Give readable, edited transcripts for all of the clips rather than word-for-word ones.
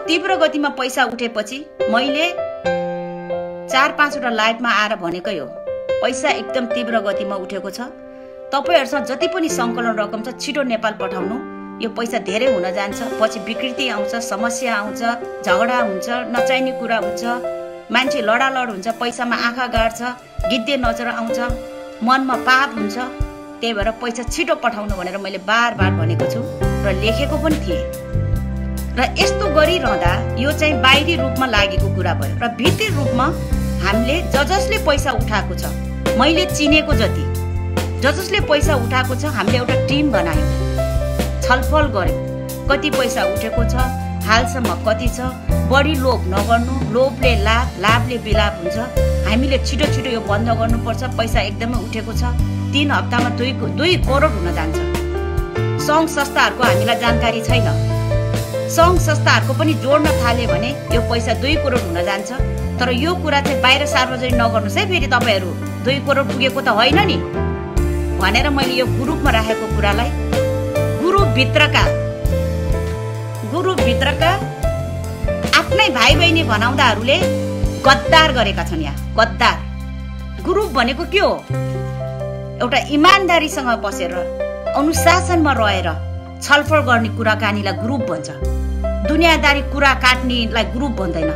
तीव्र गतिमा पैसा उठेपछि मैले 4-5 वटा लाइभमा आएर भनेकै हो, पैसा एकदम तीव्र गतिमा उठेको छ। तपाईहरुसँग जति पनि संकलन रकम छ छिटो नेपाल पठाउनु। यो पैसा धेरै हुन जान्छ, पछि विकृति आउँछ, समस्या आउँछ, झगडा हुन्छ, नचाहिने कुरा हुन्छ, मान्छे लडालड हुन्छ, पैसामा आँखा गाड्छ, गिद्धे नजर आउँछ, मनमा पाप हुन्छ। त्यही भएर पैसा छिटो पठाउनु भनेर मैले बार-बार भनेको छु र लेखेको पनि थिएँ। र यस्तो गरिरहँदा यो चाहिँ बाहिरी रूपमा लागेको कुरा भयो र भित्री रूपमा हामीले जसले पैसा उठाएको छ, मैले चिनेको जति जसले पैसा उठाएको छ, हामीले एउटा टिम बनायौँ, छलफल गर्यौँ, कति पैसा उठेको छ, हालसम्म कति छ, बढी लोभ नगर्नु, लोभले लाभ, लाभले विलाप हुन्छ, हामीले छिटो छिटो यो बन्द गर्नुपर्छ। पैसा एकदमै उठेको छ, 3 हप्तामा 2 करोड हुन जान्छ। सङ्घ संस्थाहरूको हामीलाई जानकारी छैन, सङ्घ संस्थाहरूको पनि जोड्न थाले भने यो पैसा 2 करोड हुन जान्छ। तर यो कुरा चाहिँ बाहिर सार्वजनिक नगर्नुहोस् है, फेरि तपाईहरु 2 करोड पुगेको त होइन नि भनेर मैले यो ग्रुपमा राखेको कुरालाई ग्रुपभित्रका आफ्नै भाइ बहिनी भनाउँदाहरूले गद्दार गरेका छन्। यहाँ गद्दार ग्रुप भनेको के हो? एउटा इमानदारीसँग बसेर अनुशासनमा रहेर छलफल गर्ने कुराकानीलाई ग्रुप भन्छ। दुनियादारी कुरा काट्नेलाई ग्रुप भन्दैन।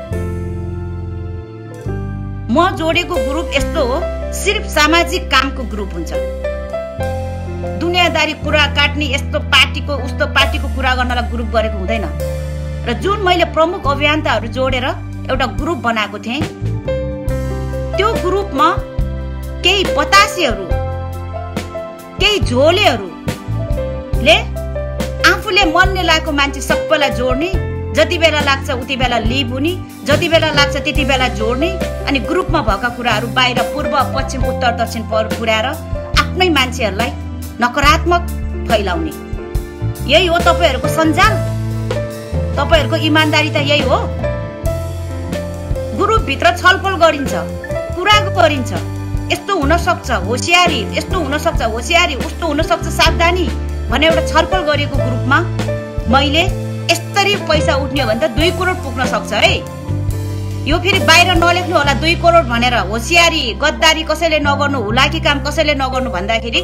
म जोडेको ग्रुप यस्तो हो, सिर्फ सामाजिक कामको ग्रुप हुन्छ। दुनियादारी कुरा काट्ने यस्तो पार्टीको उस्तो पार्टीको कुरा गर्नलाई ग्रुप गरेको हुँदैन। र जुन मैले प्रमुख अभियन्ताहरू जोडेर एउटा ग्रुप बनाएको थिएँ, त्यो ग्रुपमा केही बतासेहरू, केही झोलेहरूले आफूले मनले लागेको मान्छे सबैलाई जोड्ने, जति बेला लाग्छ उति बेला लिभ हुने, जति बेला लाग्छ त्यति बेला जोड्ने, अनि ग्रुपमा भएका कुराहरू बाहिर पूर्व पश्चिम उत्तर दक्षिण पुर्याएर आफ्नै मान्छेहरूलाई नकारात्मक फैलाउने। यही हो तपाईहरुको सञ्जाल, तपाईहरुको इमानदारी त यही हो। ग्रुपभित्र छलफल गरिन्छ, कुरा गरिन्छ, यस्तो हुन सक्छ होशियारी, यस्तो हुन सक्छ होशियारी, उस्तो हुन सक्छ सावधानी भने एउटा छलफल गरेको ग्रुपमा मैले यस्तरी पैसा उठ्ने हो भने त 2 करोड पुग्न सक्छ है। यो फेरि बाहिर नलेख्नु होला 2 करोड भनेर। होशियारी गद्दारी कसैले नगर्नु, हुलाकी काम कसैले नगर्नु भन्दाखेरि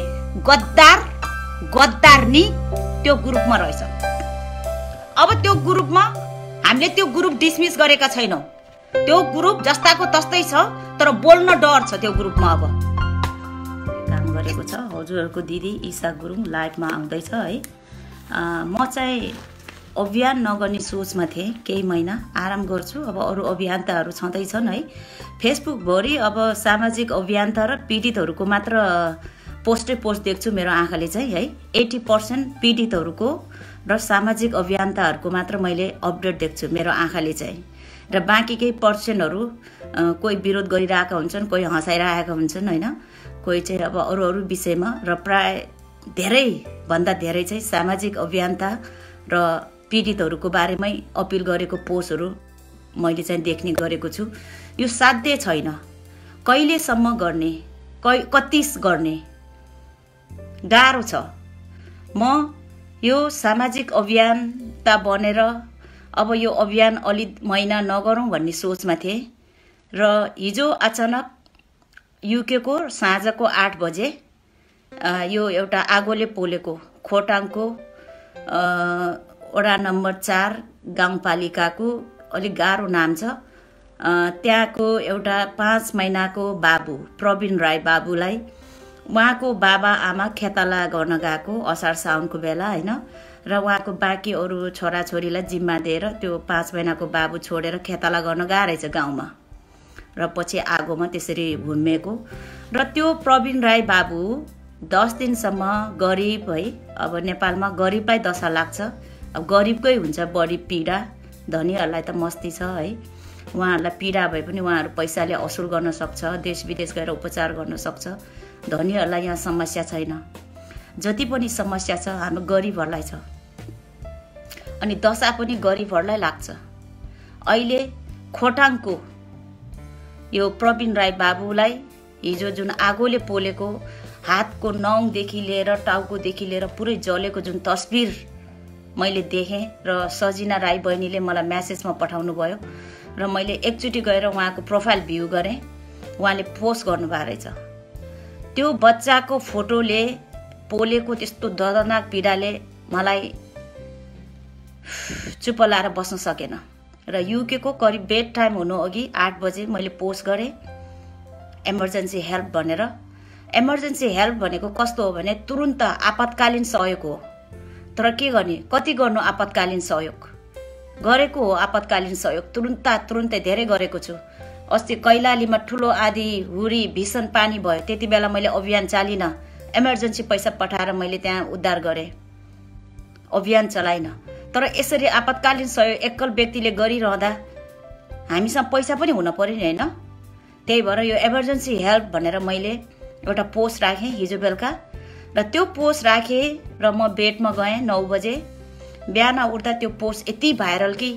गद्दारनी त्यो ग्रुपमा रहेछ। अब त्यो ग्रुपमा हामीले त्यो ग्रुप डिसमिस गरेका छैनौं। त्यो ग्रुप जस्ताको तस्तै छ, तर बोल्न डर छ त्यो ग्रुपमा। अब काम गरेको छ हजुरहरूको दिदी ईशा गुरुङ लाइभमा आउँदैछ है। म चाहिँ अभियान नगर्ने सोचमा थिएँ, केही महिना आराम गर्छु। अब अरू अभियन्ताहरू छँदैछन् है फेसबुकभरि। अब सामाजिक अभियन्ता र पीडितहरूको मात्र पोस्ट देख्छु मेरो आँखाले चाहिँ है। 80% पीडितहरूको र सामाजिक अभियन्ताहरूको मात्र मैले अपडेट देख्छु मेरो आँखाले चाहिँ। र बाँकी केही पर्सेन्टहरू कोही विरोध गरिरहेका हुन्छन्, कोही हँसाइरहेका हुन्छन् होइन, कोही चाहिँ अब अरू विषयमा। र प्राय धेरै भन्दा धेरै चाहिँ सामाजिक अभियन्ता र पीडितहरूको बारेमै अपिल गरेको पोस्टहरू मैले चाहिँ देख्ने गरेको छु। यो साध्य छैन, कहिलेसम्म गर्ने, कति गर्ने, गाह्रो छ। म यो सामाजिक अभियन्ता बनेर अब यो अभियान अलि महिना नगरौँ भन्ने सोचमा थिएँ। र हिजो अचानक युकेको साँझको 8 बजे यो एउटा आगोले पोलेको खोटाङको वडा नम्बर 4 गाउँपालिकाको अलिक गाह्रो नाम छ, त्यहाँको एउटा 5 महिनाको बाबु प्रवीण राई बाबुलाई उहाँको बाबा आमा खेताला गर्न गएको असार साउनको बेला होइन। र उहाँको बाँकी अरू छोराछोरीलाई जिम्मा दिएर त्यो 5 महिनाको बाबु छोडेर खेताला गर्न गएको रहेछ गाउँमा। र पछि आगोमा त्यसरी भुम्मेको। र त्यो प्रवीण राई बाबु 10 दिनसम्म गरिब है। अब नेपालमा गरिबलाई दशा लाग्छ, अब गरिबकै हुन्छ बढी पीडा, धनीहरूलाई त मस्ती छ है। उहाँहरूलाई पीडा भए पनि उहाँहरू पैसाले असुल गर्न सक्छ, देश विदेश गएर उपचार गर्न सक्छ। धनीहरूलाई यहाँ समस्या छैन, जति पनि समस्या छ हाम्रो गरिबहरूलाई छ। अनि दशा पनि गरिबहरूलाई लाग्छ। अहिले खोटाङको यो प्रवीण राई बाबुलाई हिजो जुन आगोले पोलेको हातको नङदेखि लिएर टाउकोदेखि लिएर पुरै जलेको जुन तस्बिर मैले देखेँ र सजिना राई बहिनीले मलाई म्यासेजमा पठाउनु भयो र मैले एकचोटि गएर उहाँको प्रोफाइल भ्यू गरेँ। उहाँले पोस्ट गर्नुभएको रहेछ। त्यो बच्चाको फोटोले पोलेको त्यस्तो दर्दनाक पीडाले मलाई चुप लाएर बस्न सकेन र युके को करिब बेड टाइम हुनु अघि 8 बजे मैले पोस्ट गरेँ इमर्जेन्सी हेल्प भनेर। इमर्जेन्सी हेल्प भनेको कस्तो हो भने तुरुन्त आपतकालीन सहयोग हो। तर के गर्ने, कति गर्नु आपतकालीन सहयोग गरेको हो। आपतकालीन सहयोग तुरुन्तै धेरै गरेको छु। अस्ति कैलालीमा ठुलो आधी हुरी भीषण पानी भयो, त्यति बेला मैले अभियान चालिन। इमर्जेन्सी पैसा पठाएर मैले त्यहाँ उद्धार गरेँ, अभियान चलाइन। तर यसरी आपतकालीन सहयोग एकल व्यक्तिले गरिरहँदा हामीसँग पैसा पनि हुन पर्यो नि, होइन? त्यही भएर यो इमर्जेन्सी हेल्प भनेर मैले एउटा पोस्ट राखेँ हिजो बेलुका र त्यो पोस्ट राखेँ र म बेडमा गएँ 9 बजे। बिहान उठ्दा त्यो पोस्ट यति भाइरल कि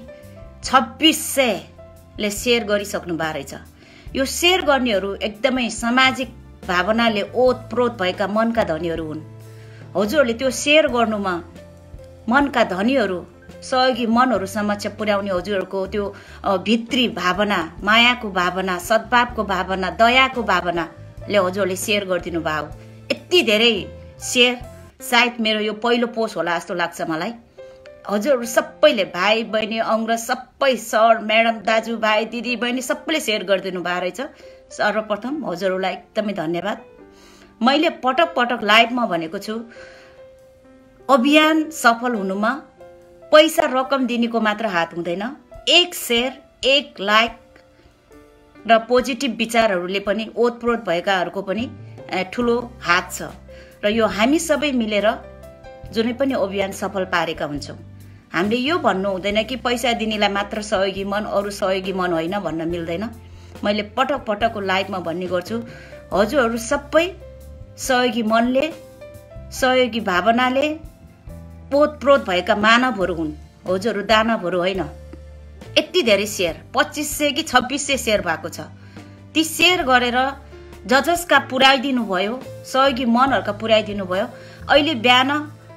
2600ले सेयर गरिसक्नु भएको रहेछ। यो सेयर गर्नेहरू एकदमै सामाजिक भावनाले ओतप्रोत भएका मनका धनीहरू हुन्। हजुरहरूले त्यो सेयर गर्नुमा मनका धनीहरू, सहयोगी मनहरू समक्ष पुर्याउने हजुरहरूको त्यो भित्री भावना, मायाको भावना, सद्भावको भावना, दयाको भावनाले हजुरहरूले सेयर गरिदिनु भयो। यति धेरै सेयर सायद मेरो यो पहिलो पोस्ट होला जस्तो लाग्छ मलाई। हजुरहरू सबैले, भाइ बहिनी अङ्ग्रेज सबै, सर म्याडम दाजुभाइ दिदी बहिनी सबैले सेयर गरिदिनु भएको रहेछ। सर्वप्रथम हजुरहरूलाई एकदमै धन्यवाद। मैले पटक पटक लाइभमा भनेको छु, अभियान सफल हुनुमा पैसा रकम दिनेको मात्र हात हुँदैन। एक सेयर, एक लाइक र पोजिटिभ विचारहरूले पनि, ओतप्रोत भएकाहरूको पनि ठुलो हात छ र यो हामी सबै मिलेर जुनै पनि अभियान सफल पारेका हुन्छौँ। हामीले यो भन्नु हुँदैन कि पैसा दिनेलाई मात्र सहयोगी मन, अरू सहयोगी मन होइन भन्न मिल्दैन। मैले पटक पटकको लाइभमा भन्ने गर्छु, हजुरहरू सबै सहयोगी मनले, सहयोगी भावनाले ओतप्रोत भएका मानवहरू हुन्। हजुरहरू दानवहरू होइन। यति धेरै सेयर, 2500 कि 2600 सेयर भएको छ। ती सेयर गरेर जसका पुर्याइदिनु भयो, सहयोगी मनहरूका पुर्याइदिनु भयो। अहिले बिहान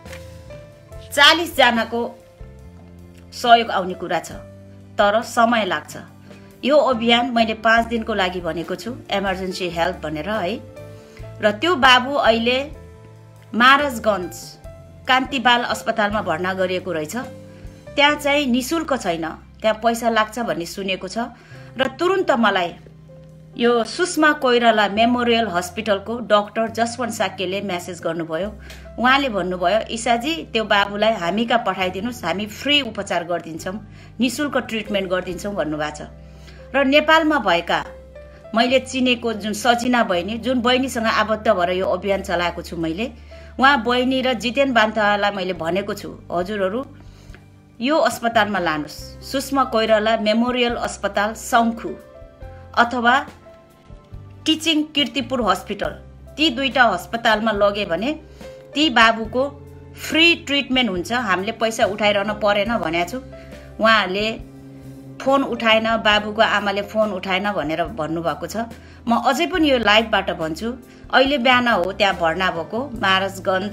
40 जनाको सहयोग आउने कुरा छ, तर समय लाग्छ। यो अभियान मैले 5 दिनको लागि भनेको छु, इमर्जेन्सी हेल्प भनेर है। र त्यो बाबु अहिले महाराजगञ्ज कान्ति बाल अस्पतालमा भर्ना गरिएको रहेछ। त्यहाँ चाहिँ निशुल्क छैन, त्यहाँ पैसा लाग्छ भन्ने सुनेको छ। र तुरुन्त मलाई यो सुषमा कोइराला मेमोरियल हस्पिटलको डाक्टर जसवन्त साक्यले मेसेज गर्नुभयो। उहाँले भन्नुभयो, ईसाजी त्यो बाबुलाई हामी कहाँ पठाइदिनुहोस्, हामी फ्री उपचार गरिदिन्छौँ, निशुल्क ट्रिटमेन्ट गरिदिन्छौँ भन्नुभएको छ। र नेपालमा भएका मैले चिनेको जुन सजिना बहिनी, जुन बहिनीसँग आबद्ध भएर यो अभियान चलाएको छु मैले, उहाँ बहिनी र जितेन बान्तालाई मैले भनेको छु, हजुरहरू यो अस्पतालमा लानुहोस्, सुषमा कोइराला मेमोरियल अस्पताल शङ्खु अथवा टिचिङ कीर्तिपुर हस्पिटल, ती दुईटा अस्पतालमा लगे भने ती बाबुको फ्री ट्रिटमेन्ट हुन्छ। हामीले पैसा उठाइरहन परेन भनेको छु। उहाँहरूले फोन उठाएन, बाबुको आमाले फोन उठाएन भनेर भन्नुभएको छ। म अझै पनि यो लाइभबाट भन्छु, अहिले बिहान हो त्यहाँ भर्ना भएको महाराजगञ्ज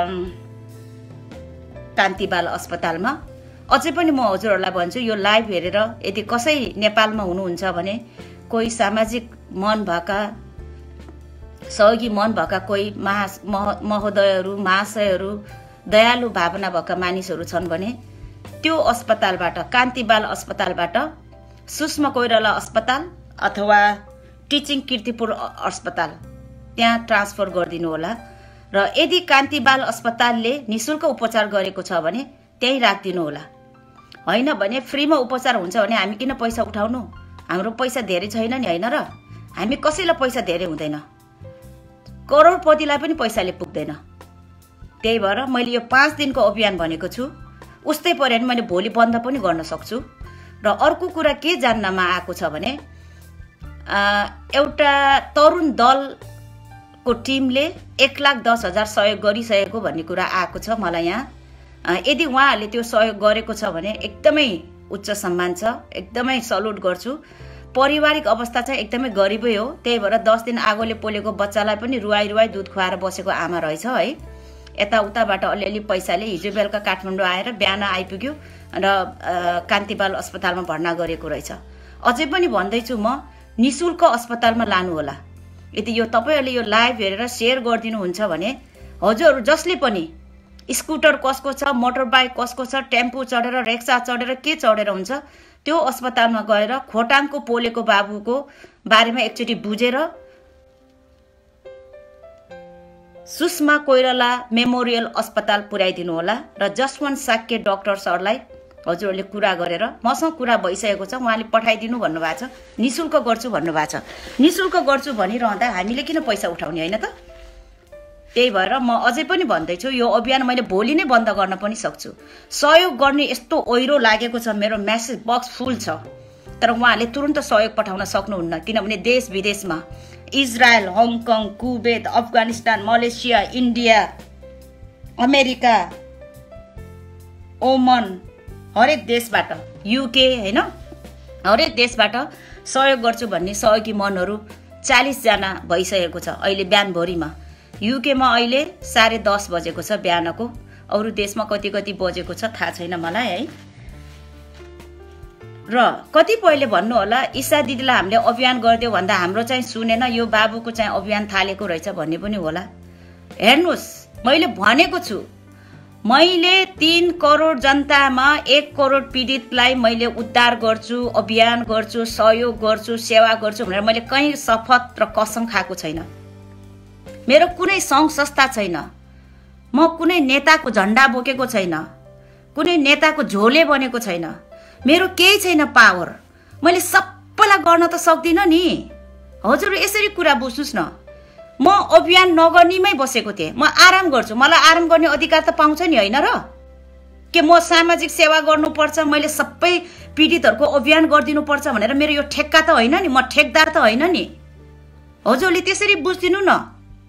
कान्तिबाल अस्पतालमा। अझै पनि म हजुरहरूलाई भन्छु, यो लाइभ हेरेर यदि कसै नेपालमा हुनुहुन्छ भने, कोही सामाजिक मन भएका, सहयोगी मन भएका कोही महोदयहरू, महाशयहरू, दयालु भावना भएका मानिसहरू छन् भने त्यो अस्पतालबाट, कान्तिबाल अस्पतालबाट सुषमा कोइराला अस्पताल अथवा टिचिङ कीर्तिपुर अस्पताल त्यहाँ ट्रान्सफर गरिदिनु होला। र यदि कान्तिबाल अस्पतालले निशुल्क उपचार गरेको छ भने त्यही राखिदिनु होला। होइन भने फ्रीमा उपचार हुन्छ भने हामी किन पैसा उठाउनु? हाम्रो पैसा धेरै छैन नि, होइन र? हामी कसैलाई पैसा धेरै हुँदैन, करोडपतिलाई पनि पैसाले पुग्दैन। त्यही भएर मैले यो 5 दिनको अभियान भनेको छु। उस्तै पऱ्यो भने मैले भोलि बन्द पनि गर्न सक्छु। र अर्को कुरा के जान्नमा आएको छ भने, एउटा तरुण दलको टिमले 1,10,000 सहयोग गरिसकेको भन्ने कुरा आएको छ मलाई यहाँ। यदि उहाँहरूले त्यो सहयोग गरेको छ भने एकदमै उच्च सम्मान छ, एकदमै सल्युट गर्छु। पारिवारिक अवस्था चाहिँ एकदमै गरिबै हो। त्यही भएर 10 दिन आगोले पोलेको बच्चालाई पनि रुवाई रुवाई दुध खुवाएर बसेको आमा रहेछ है। यताउताबाट अलिअलि पैसाले हिजो बेलुका काठमाडौँ आएर बिहान आइपुग्यो र कान्तिबाल अस्पतालमा भर्ना गरेको रहेछ। अझै पनि भन्दैछु म, निशुल्क अस्पतालमा लानु होला। यदि यो तपाईहरुले यो लाइभ हेरेर शेयर गरिदिनुहुन्छ भने हजुरहरु जसले पनि स्कुटर कसको छ, मोटर बाइक कसको छ, टेम्पो चढेर, रिक्सा चढेर, के चढेर हुन्छ, त्यो अस्पतालमा गएर खोटाङको पोलेको बाबुको बारेमा एकचोटि बुझेर सुषमा कोइराला मेमोरियल अस्पताल पुर्याइदिनु होला। र जसवन्त साक्य डाक्टर सरलाई हजुरहरूले कुरा गरेर, मसँग कुरा भइसकेको छ, उहाँले पठाइदिनु भन्नुभएको छ, निशुल्क गर्छु भन्नुभएको छ। निशुल्क गर्छु भनिरहँदा हामीले किन पैसा उठाउने, हैन त? त्यही भएर म अझै पनि भन्दैछु, यो अभियान मैले भोलि नै बन्द गर्न पनि सक्छु। सहयोग गर्ने यस्तो ओइरो लागेको छ, मेरो मेसेज बक्स फुल छ, तर उहाँले तुरुन्त सहयोग पठाउन सक्नुहुन्न। किनभने देश विदेशमा Israel, Hong Kong, Kuwait, Afghanistan, Malaysia, India, America, Oman, हरेक देशबाट, युके, हैन, हरेक देशबाट सहयोग गर्छु भन्ने सहयोगी मनहरू 40 जना भइसकेको छ अहिले बिहानभरिमा। युकेमा अहिले 10:30 बजेको छ बिहानको। अरू देशमा कति कति बजेको छ थाहा छैन मलाई है। र कतिपयले भन्नु होला ईशा दिदीलाई हामीले अभियान गरिदियो भन्दा हाम्रो चाहिँ सुनेन, यो बाबुको चाहिँ अभियान थालेको रहेछ भन्ने पनि होला। हेर्नुस्, मैले भनेको छु, मैले 3 करोड जनतामा 1 करोड पीडितलाई मैले उद्धार गर्छु, अभियान गर्छु, सहयोग गर्छु, सेवा गर्छु भनेर मैले कहीँ शपथ र कसम खाएको छैन। मेरो कुनै सङ्घ संस्था छैन, म कुनै नेताको झण्डा बोकेको छैन, कुनै नेताको झोले बनेको छैन, मेरो केही छैन पावर। मैले सबैलाई गर्न त सक्दिनँ नि। हजुर यसरी कुरा बुझ्नुस् न, म अभियान नगर्नेमै बसेको थिएँ, म आराम गर्छु, मलाई आराम गर्ने अधिकार त पाउँछ नि, हैन र? के म सामाजिक सेवा गर्नुपर्छ, मैले सबै पीडितहरूको अभियान गरिदिनु पर्छ भनेर मेरो यो ठेक्का त होइन नि, म ठेकदार त होइन नि। हजुरले त्यसरी बुझ्दिनु न।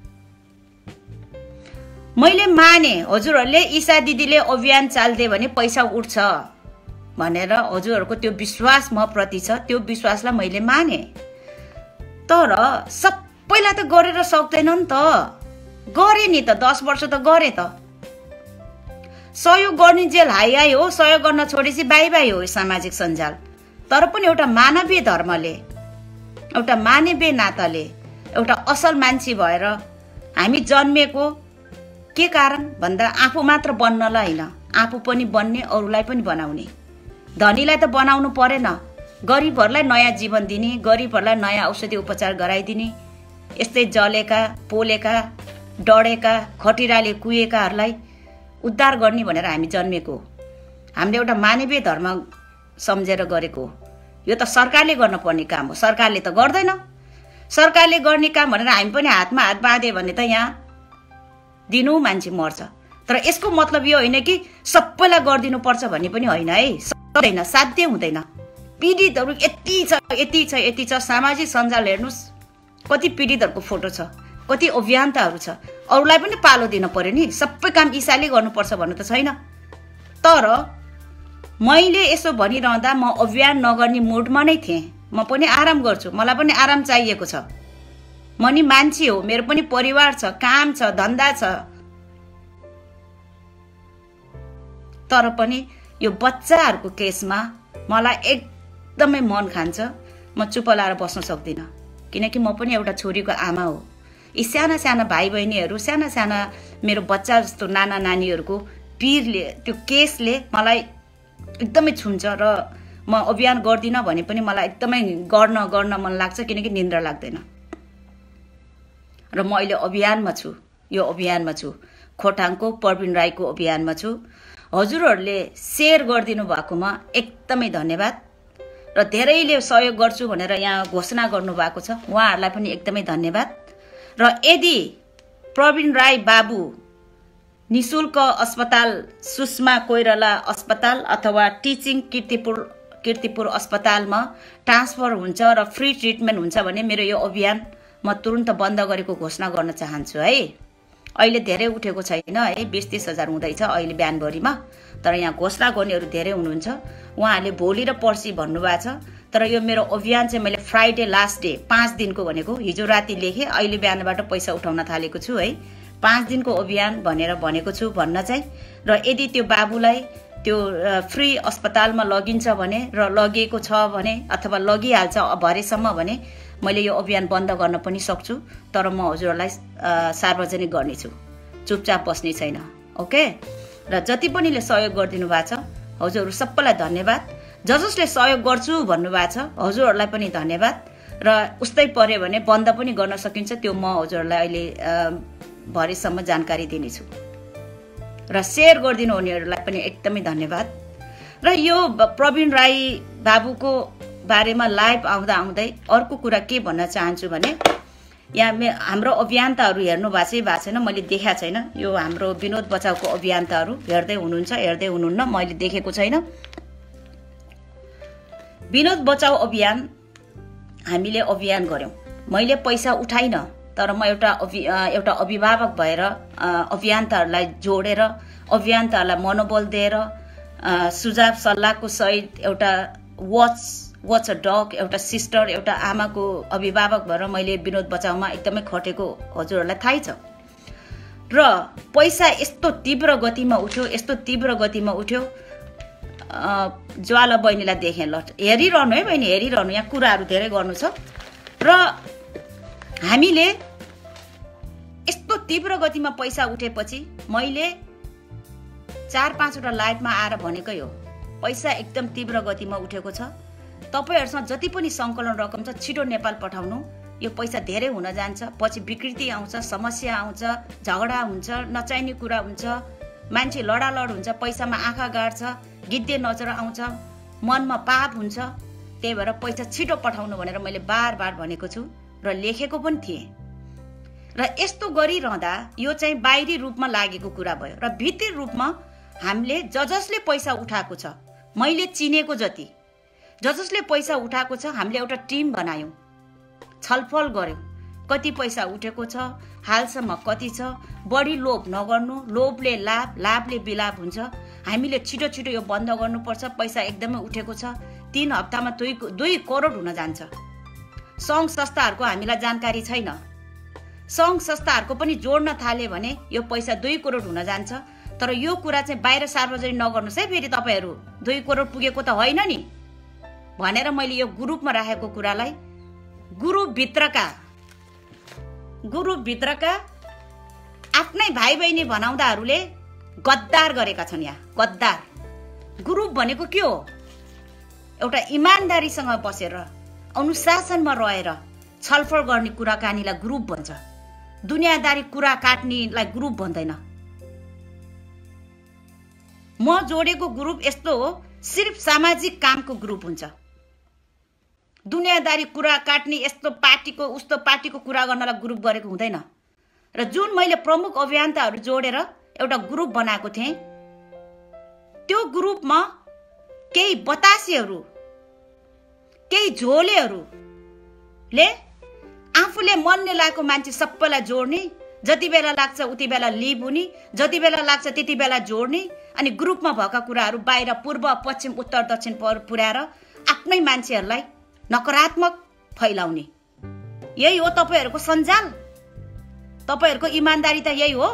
मैले माने हजुरहरूले ईशा दिदीले अभियान चाल्दे भने पैसा उठ्छ भनेर हजुरहरूको त्यो विश्वास म प्रति छ, त्यो विश्वासलाई मैले माने। तर सबैलाई त गरेर सक्दैन नि त। गरे नि त, 10 वर्ष त गरे त। सहयोग गर्ने जेल हाई हाई हो, सहयोग गर्न छोडेपछि बाई बाई हो सामाजिक सञ्जाल। तर पनि एउटा मानवीय धर्मले, एउटा मानवीय नाताले, एउटा असल मान्छे भएर हामी जन्मेको के कारण भन्दा आफू मात्र बन्नलाई होइन, आफू पनि बन्ने, अरूलाई पनि बनाउने। धनीलाई त बनाउनु परेन, गरिबहरूलाई नयाँ जीवन दिने, गरिबहरूलाई नयाँ औषधि उपचार गराइदिने, यस्तै जलेका, पोलेका, डढेका, खटिराले कुएकाहरूलाई उद्धार गर्ने भनेर हामी जन्मेको। हामीले एउटा मानवीय धर्म सम्झेर गरेको। यो त सरकारले गर्नुपर्ने काम हो, सरकारले त गर्दैन। सरकारले गर्ने काम भनेर हामी पनि हातमा हात बाँधे भने त यहाँ दिनु मान्छे मर्छ। तर यसको मतलब यो होइन कि सबैलाई गरिदिनु पर्छ भन्ने पनि होइन है, सक्दैन, साध्य हुँदैन। पीडितहरू यति छ, यति छ, यति छ। सामाजिक सञ्जाल हेर्नुस्, कति पीडितहरूको फोटो छ, कति अभियन्ताहरू छ। अरूलाई पनि पालो दिन पर्यो नि, सबै काम ईशाले गर्नुपर्छ भन्नु त छैन। तर मैले यसो भनिरहँदा म अभियान नगर्ने मुडमा नै थिएँ। म पनि आराम गर्छु, मलाई पनि आराम चाहिएको छ। म नि मान्छे हो, मेरो पनि परिवार छ, काम छ, धन्दा छ। तर पनि यो बच्चाहरूको केसमा मलाई एकदमै मन खान्छ। म चुप लाएर बस्न सक्दिनँ, किनकि म पनि एउटा छोरीको आमा हो। यी साना साना भाइ बहिनीहरू, साना साना मेरो बच्चा जस्तो नाना नानीहरूको पीरले, त्यो केसले मलाई एकदमै छुन्छ। र म अभियान गर्दिनँ भने पनि मलाई एकदमै गर्न मन लाग्छ, किनकि निन्द्रा लाग्दैन। र म अहिले अभियानमा छु, यो अभियानमा छु, खोटाङको प्रवीण राईको अभियानमा छु। हजुरहरूले सेयर गरिदिनु भएकोमा एकदमै धन्यवाद। र धेरैले सहयोग गर्छु भनेर यहाँ घोषणा गर्नुभएको छ, उहाँहरूलाई पनि एकदमै धन्यवाद। र यदि प्रवीण राई बाबु निशुल्क अस्पताल, सुषमा कोइराला अस्पताल अथवा टिचिङ कीर्तिपुर अस्पतालमा ट्रान्सफर हुन्छ र फ्री ट्रिटमेन्ट हुन्छ भने मेरो यो अभियान म तुरुन्त बन्द गरेको घोषणा गर्न चाहन्छु है। अहिले धेरै उठेको छैन है, 20-30 हजार हुँदैछ अहिले बिहानभरिमा। तर यहाँ घोषणा गर्नेहरू धेरै हुनुहुन्छ, उहाँहरूले भोलि र पर्सि भन्नुभएको छ। तर यो मेरो अभियान चाहिँ मैले फ्राइडे लास्ट डे 5 दिनको भनेको, हिजो राति लेखेँ, अहिले बिहानबाट पैसा उठाउन थालेको छु है। 5 दिनको अभियान भनेर भनेको छु भन्न चाहिँ। र यदि त्यो बाबुलाई त्यो फ्री अस्पतालमा लगिन्छ भने र लगिएको छ भने अथवा लगिहाल्छ भरेसम्म भने मैले यो अभियान बन्द गर्न पनि सक्छु, तर म हजुरहरूलाई सार्वजनिक गर्नेछु, चुपचाप बस्ने छैन। ओके। र जति पनिले सहयोग गरिदिनु भएको छ हजुरहरू सबैलाई धन्यवाद। जसले सहयोग गर्छु भन्नुभएको छ हजुरहरूलाई पनि धन्यवाद। र उस्तै पर्यो भने बन्द पनि गर्न सकिन्छ, त्यो म हजुरहरूलाई अहिले भरेसम्म जानकारी दिनेछु। र सेयर गरिदिनु हुनेहरूलाई पनि एकदमै धन्यवाद। र यो प्रवीण राई बाबुको बारेमा लाइभ आउँदा आउँदै अर्को कुरा के भन्न चाहन्छु भने यहाँ हाम्रो अभियन्ताहरू हेर्नु भएको छैन, मैले देखाएको छैन। यो हाम्रो विनोद बचाउको अभियन्ताहरू हेर्दै हुनुहुन्छ हेर्दै हुनुहुन्न, मैले देखेको छैन। विनोद बचाउ अभियान हामीले अभियान गर्यौं। मैले पैसा उठाइन, तर म एउटा अभिभावक भएर अभियन्ताहरूलाई जोडेर अभियन्ताहरूलाई मनोबल दिएर सुझाव सल्लाहको सहित एउटा वाच अ डग, एउटा सिस्टर, एउटा आमाको अभिभावक भएर मैले विनोद बचाउमा एकदमै खटेको हजुरहरूलाई थाहै छ। र पैसा यस्तो तीव्र गतिमा उठ्यो, यस्तो तीव्र गतिमा उठ्यो, ज्वाला बहिनीलाई देखेँ। ल हेरिरहनु है बहिनी, हेरिरहनु, यहाँ कुराहरू धेरै गर्नु छ। र हामीले यस्तो तीव्र गतिमा पैसा उठेपछि मैले 4-5 वटा लाइभमा आएर भनेकै हो, पैसा एकदम तीव्र गतिमा उठेको छ। तपाईहरुसँग जति पनि संकलन रकम छ छिटो नेपाल पठाउनु। यो पैसा धेरै हुन जान्छ, पछि विकृति आउँछ, समस्या आउँछ, झगडा हुन्छ, नचाहिने कुरा हुन्छ, मान्छे लडालड हुन्छ, पैसामा आँखा गाड्छ, गिद्धे नजर आउँछ, मनमा पाप हुन्छ। त्यही भएर पैसा छिटो पठाउनु भनेर मैले बार-बार भनेको छु र लेखेको पनि थिएँ। र यस्तो गरिरहँदा यो चाहिँ बाहिरी रूपमा लागेको कुरा भयो र भित्री रूपमा हामीले जसले पैसा उठाएको छ, मैले चिनेको जति जसले पैसा उठाएको छ, हामीले एउटा टिम बनायौं, छलफल गर्यौं, कति पैसा उठेको छ, हालसम्म कति छ, बढी लोभ नगर्नु, लोभले लाभ, लाभले विलाप हुन्छ। हामीले छिटो छिटो यो बन्द गर्नुपर्छ। पैसा एकदमै उठेको छ, 3 हप्तामा 2 करोड हुन जान्छ। संघ संस्थाहरूको हामीलाई जानकारी छैन, संघ संस्थाहरूको पनि जोड्न थाले भने यो पैसा 2 करोड हुन जान्छ। तर यो कुरा चाहिँ बाहिर सार्वजनिक नगर्नुस् है, फेरि तपाईहरु 2 करोड पुगेको त होइन नि भनेर मैले यो ग्रुपमा राखेको कुरालाई ग्रुपभित्रका आफ्नै भाइ बहिनी भनाउँदाहरूले गद्दार गरेका छन्। यहाँ गद्दार ग्रुप भनेको के हो? एउटा इमानदारीसँग बसेर अनुशासनमा रहेर छलफल गर्ने कुराकानीलाई ग्रुप भन्छ। दुनियादारी कुरा काट्नेलाई ग्रुप भन्दैन। म जोडेको ग्रुप यस्तो हो, सिर्फ सामाजिक कामको ग्रुप हुन्छ। दुनियादारी कुरा काट्ने यस्तो पार्टीको उस्तो पार्टीको कुरा गर्नलाई ग्रुप गरेको हुँदैन। र जुन मैले प्रमुख अभियन्ताहरू जोडेर एउटा ग्रुप बनाएको थिएँ, त्यो ग्रुपमा केही बतासीहरू, केही झोलेहरूले आफूले मनले लागेको मान्छे सबैलाई जोड्ने, जति बेला लाग्छ उति बेला लिभ हुने, जति बेला लाग्छ त्यति बेला जोड्ने, अनि ग्रुपमा भएका कुराहरू बाहिर पूर्व पश्चिम उत्तर दक्षिण पुर्याएर आफ्नै मान्छेहरूलाई नकारात्मक फैलाउने। यही हो तपाईहरुको सञ्जाल, तपाईहरुको इमानदारी त यही हो।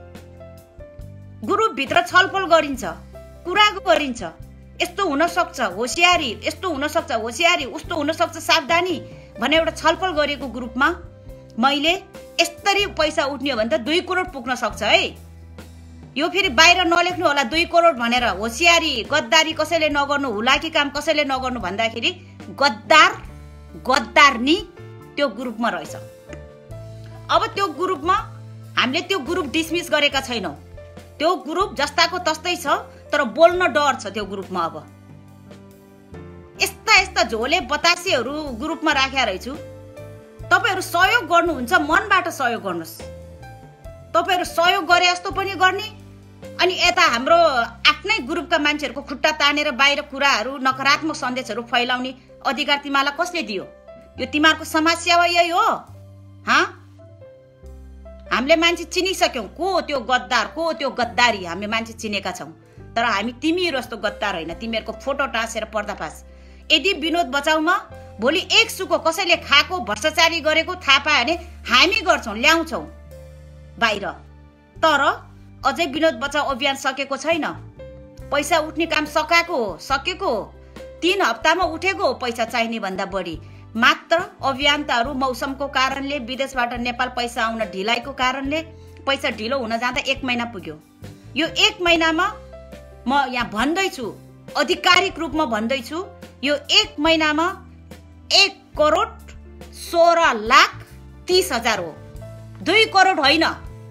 ग्रुप भित्र छलफल गरिन्छ, कुरा गरिन्छ, यस्तो हुन सक्छ होशियारी, यस्तो हुन सक्छ होशियारी, उस्तो हुन सक्छ सावधानी भने एउटा छलफल गरेको ग्रुपमा मैले यस्तरी पैसा उठ्ने हो भने त 2 करोड पुग्न सक्छ है। यो फेरि बाहिर नलेख्नु होला 2 करोड भनेर। होशियारी गद्दारी कसैले नगर्नु, हुलाकी काम कसैले नगर्नु भन्दाखेरि गद्दारनी त्यो ग्रुपमा रहेछ। अब त्यो ग्रुपमा हामीले त्यो ग्रुप डिसमिस गरेका छैनौं। त्यो ग्रुप जस्ताको तस्तै छ, तर बोल्न डर छ त्यो ग्रुपमा। अब यस्ता झोले बतासीहरू ग्रुपमा राखेर रहेछु। तपाईहरु सहयोग गर्नुहुन्छ, मनबाट सहयोग गर्नुस्। तपाईहरु सहयोग गरे जस्तो पनि गर्ने, अनि यता हाम्रो आफ्नै ग्रुपका मान्छेहरुको खुट्टा तानेर बाहिर कुराहरू नकारात्मक सन्देशहरू फैलाउने अधिकार तिमीलाई कसले दियो? यो तिमीहरुको समस्या हो, यही हो। हामीले मान्छे चिनिसक्यौं, को त्यो गद्दार, को त्यो गद्दारी हामीले मान्छे चिनेका छौं। तर हामी तिमीहरु जस्तो गद्दार होइन। तिमीहरुको फोटो टाँसेर पर्दाफास यदि विनोद बचाउमा भोलि 1 सुको कसैले खाएको भ्रष्टाचारी गरेको थाहा पायो भने हामी गर्छौं, ल्याउँछौं बाहिर। तर अझै विनोद बचाउ अभियान सकेको छैन। पैसा उठ्ने काम सकेको 3 हप्तामा उठेको पैसा चाहिने भन्दा बढी। मात्र अभियन्ताहरू मौसमको कारणले विदेशबाट नेपाल पैसा आउन ढिलाइको कारणले पैसा ढिलो हुन जाँदा 1 महिना पुग्यो। यो 1 महिनामा म यहाँ भन्दैछु, आधिकारिक रूपमा भन्दैछु, यो 1 महिनामा 1,16,30,000 हो। 2 करोड होइन।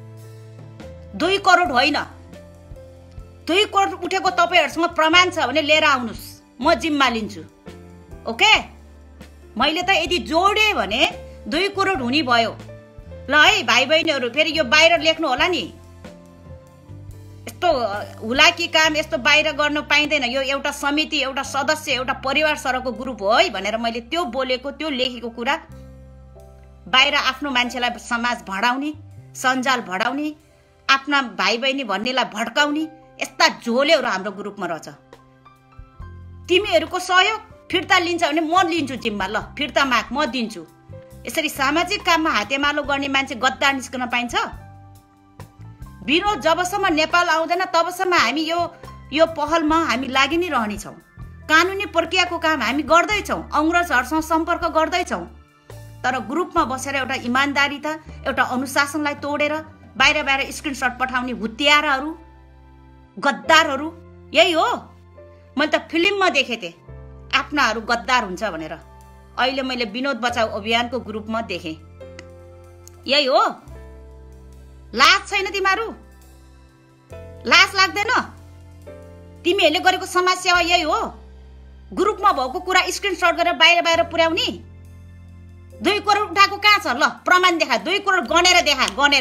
2 करोड होइन। 2 करोड उठेको तपाईहरुसँग प्रमाण छ भने लिएर आउनुस्, म जिम्मा लिन्छु। ओके, मैले त यदि जोडे भने 2 करोड हुने भयो। ल है भाइ बहिनीहरु, फेरि यो बाहिर लेख्नु होला नि। यस्तो हुलाकी काम यस्तो बाहिर गर्न पाइँदैन। यो एउटा समिति, एउटा सदस्य, एउटा परिवार सरको ग्रुप हो है भनेर मैले त्यो बोलेको, त्यो लेखेको कुरा बाहिर आफ्नो मान्छेलाई समाज भडाउने, सञ्जाल भडाउने, आफ्ना भाइ बहिनी भन्नेलाई भड्काउने यस्ता झोलेहरु हाम्रो ग्रुपमा रहेछ। तिमीहरुको सहयोग फिर्ता लिन्छ भने म लिन्छु जिम्मा। ल फिर्ता माग, म दिन्छु। यसरी सामाजिक काममा हातेमालो गर्ने मान्छे गद्दार निस्कन पाइन्छ? विनोद जबसम्म नेपाल आउँदैन तबसम्म हामी यो पहलमा हामी लागि नै रहनेछौँ। कानुनी प्रक्रियाको काम हामी गर्दैछौँ, अंग्रेजहरुसँग सम्पर्क गर्दैछौँ। तर ग्रुपमा बसेर एउटा इमानदारीता, एउटा अनुशासनलाई तोडेर बाहिर स्क्रिनशट पठाउने हुत्याराहरू, गद्दारहरू यही हो। मैले त फिल्ममा देखेँ थिएँ आफ्नाहरू गद्दार हुन्छ भनेर। अहिले मैले विनोद बचाउ अभियानको ग्रुपमा देखेँ। यही हो। लाज छैन तिमीहरू? लाज लाग्दैन? तिमीहरूले गरेको समाज सेवा यही हो? ग्रुपमा भएको कुरा स्क्रिनशट गरेर बाहिर पुर्याउने? 2 करोड उठाएको कहाँ छ? ल प्रमाण देखा। 2 करोड गनेर देखा, गनेर।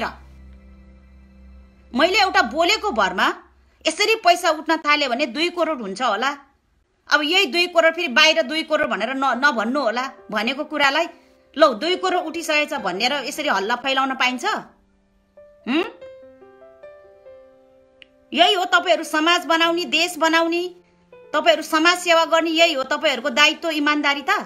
मैले एउटा बोलेको भरमा यसरी पैसा उठ्न थाल्यो भने 2 करोड हुन्छ होला। अब यही 2 करोड फेरि बाहिर 2 करोड भनेर नभन्नु होला। भनेको कुरालाई ल 2 करोड उठिसकेछ भनेर यसरी हल्ला फैलाउन पाइन्छ? यही हो तपाईहरु समाज बनाउने, देश बनाउने, तपाईहरु समाज सेवा गर्ने, यही हो तपाईहरुको दायित्व, इमानदारीता।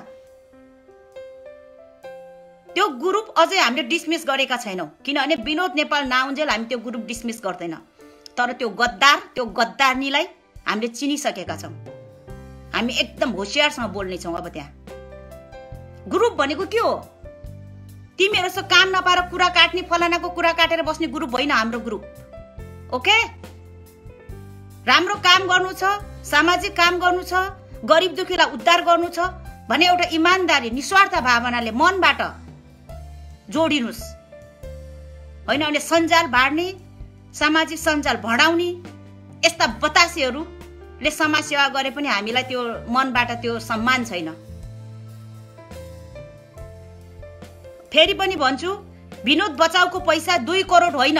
त्यो ग्रुप अझै हामीले डिसमिस गरेका छैनौं, किनभने विनोद नेपाल नआउन्जेल हामी त्यो ग्रुप डिसमिस गर्दैन। तर त्यो गद्दारनीलाई हामीले चिनिसकेका छौं। हामी एकदम होशियारसँग बोल्ने छौं। अब त्यहाँ ग्रुप भनेको के हो? तिमीहरु जस्तो काम नपाएर कुरा काट्ने, फलानाको कुरा काटेर बस्ने ग्रुप होइन हाम्रो ग्रुप। ओके, राम्रो काम गर्नु छ, सामाजिक काम गर्नु छ, गरिब दुखीलाई उद्धार गर्नु छ भने एउटा इमानदारी, निस्वार्थ भावनाले मनबाट जोडिनुस्। होइन भने सञ्जाल बाड्ने, सामाजिक सञ्जाल भडाउने यस्ता बतासेहरूले समाज सेवा गरे पनि हामीलाई त्यो मनबाट त्यो सम्मान छैन। फेरि पनि भन्छु, विनोद बचाउको पैसा 2 करोड होइन,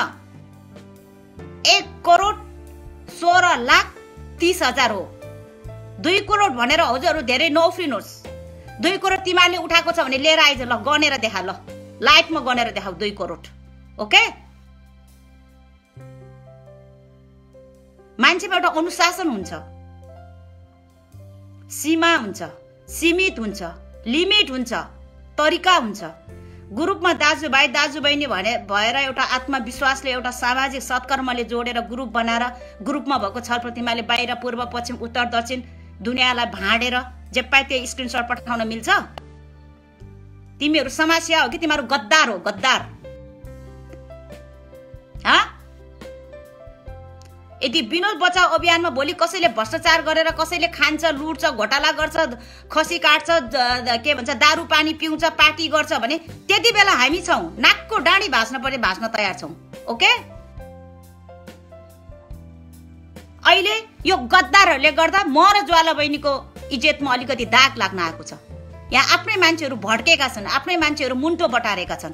1,16,30,000 हो। 2 करोड भनेर हजुरहरू धेरै नउफ्रिनुहोस्। 2 करोड तिमीले उठाएको छ भने लिएर आइज। ल गनेर देखा, ल लाइफमा गनेर देखाऊ 2 करोड। ओके, मान्छेमा एउटा अनुशासन हुन्छ, सीमा हुन्छ, सीमित हुन्छ, लिमिट हुन्छ, तरिका हुन्छ। ग्रुपमा दाजुबहिनी भएर एउटा आत्मविश्वासले, एउटा सामाजिक सत्कर्मले जोडेर ग्रुप बनाएर ग्रुपमा भएको छलप्रतिमाले बाहिर पूर्व पश्चिम उत्तर दक्षिण दुनियाँलाई भाँडेर जे पाए त्यो स्क्रिनशट पठाउन मिल्छ? तिमीहरू समाज सेवा हो कि तिमीहरू गद्दार हो? गद्दार। यदि विनोद बचाउ अभियानमा भोलि कसैले भ्रष्टाचार गरेर कसैले खान्छ, लुट्छ, घोटाला गर्छ, खसी काट्छ, के भन्छ दारू पानी पिउँछ, पार्टी गर्छ भने त्यति बेला हामी छौं, नाकको डाँडी भास्न पर्ने भास्न तयार छौं। ओके, अहिले यो गद्दारहरूले गर्दा म र ज्वाला बहिनीको इज्जतमा अलिकति दाग लाग्न आएको छ। यहाँ आफ्नै मान्छेहरू भड्केका छन्, आफ्नै मान्छेहरू मुन्टो बटारेका छन्।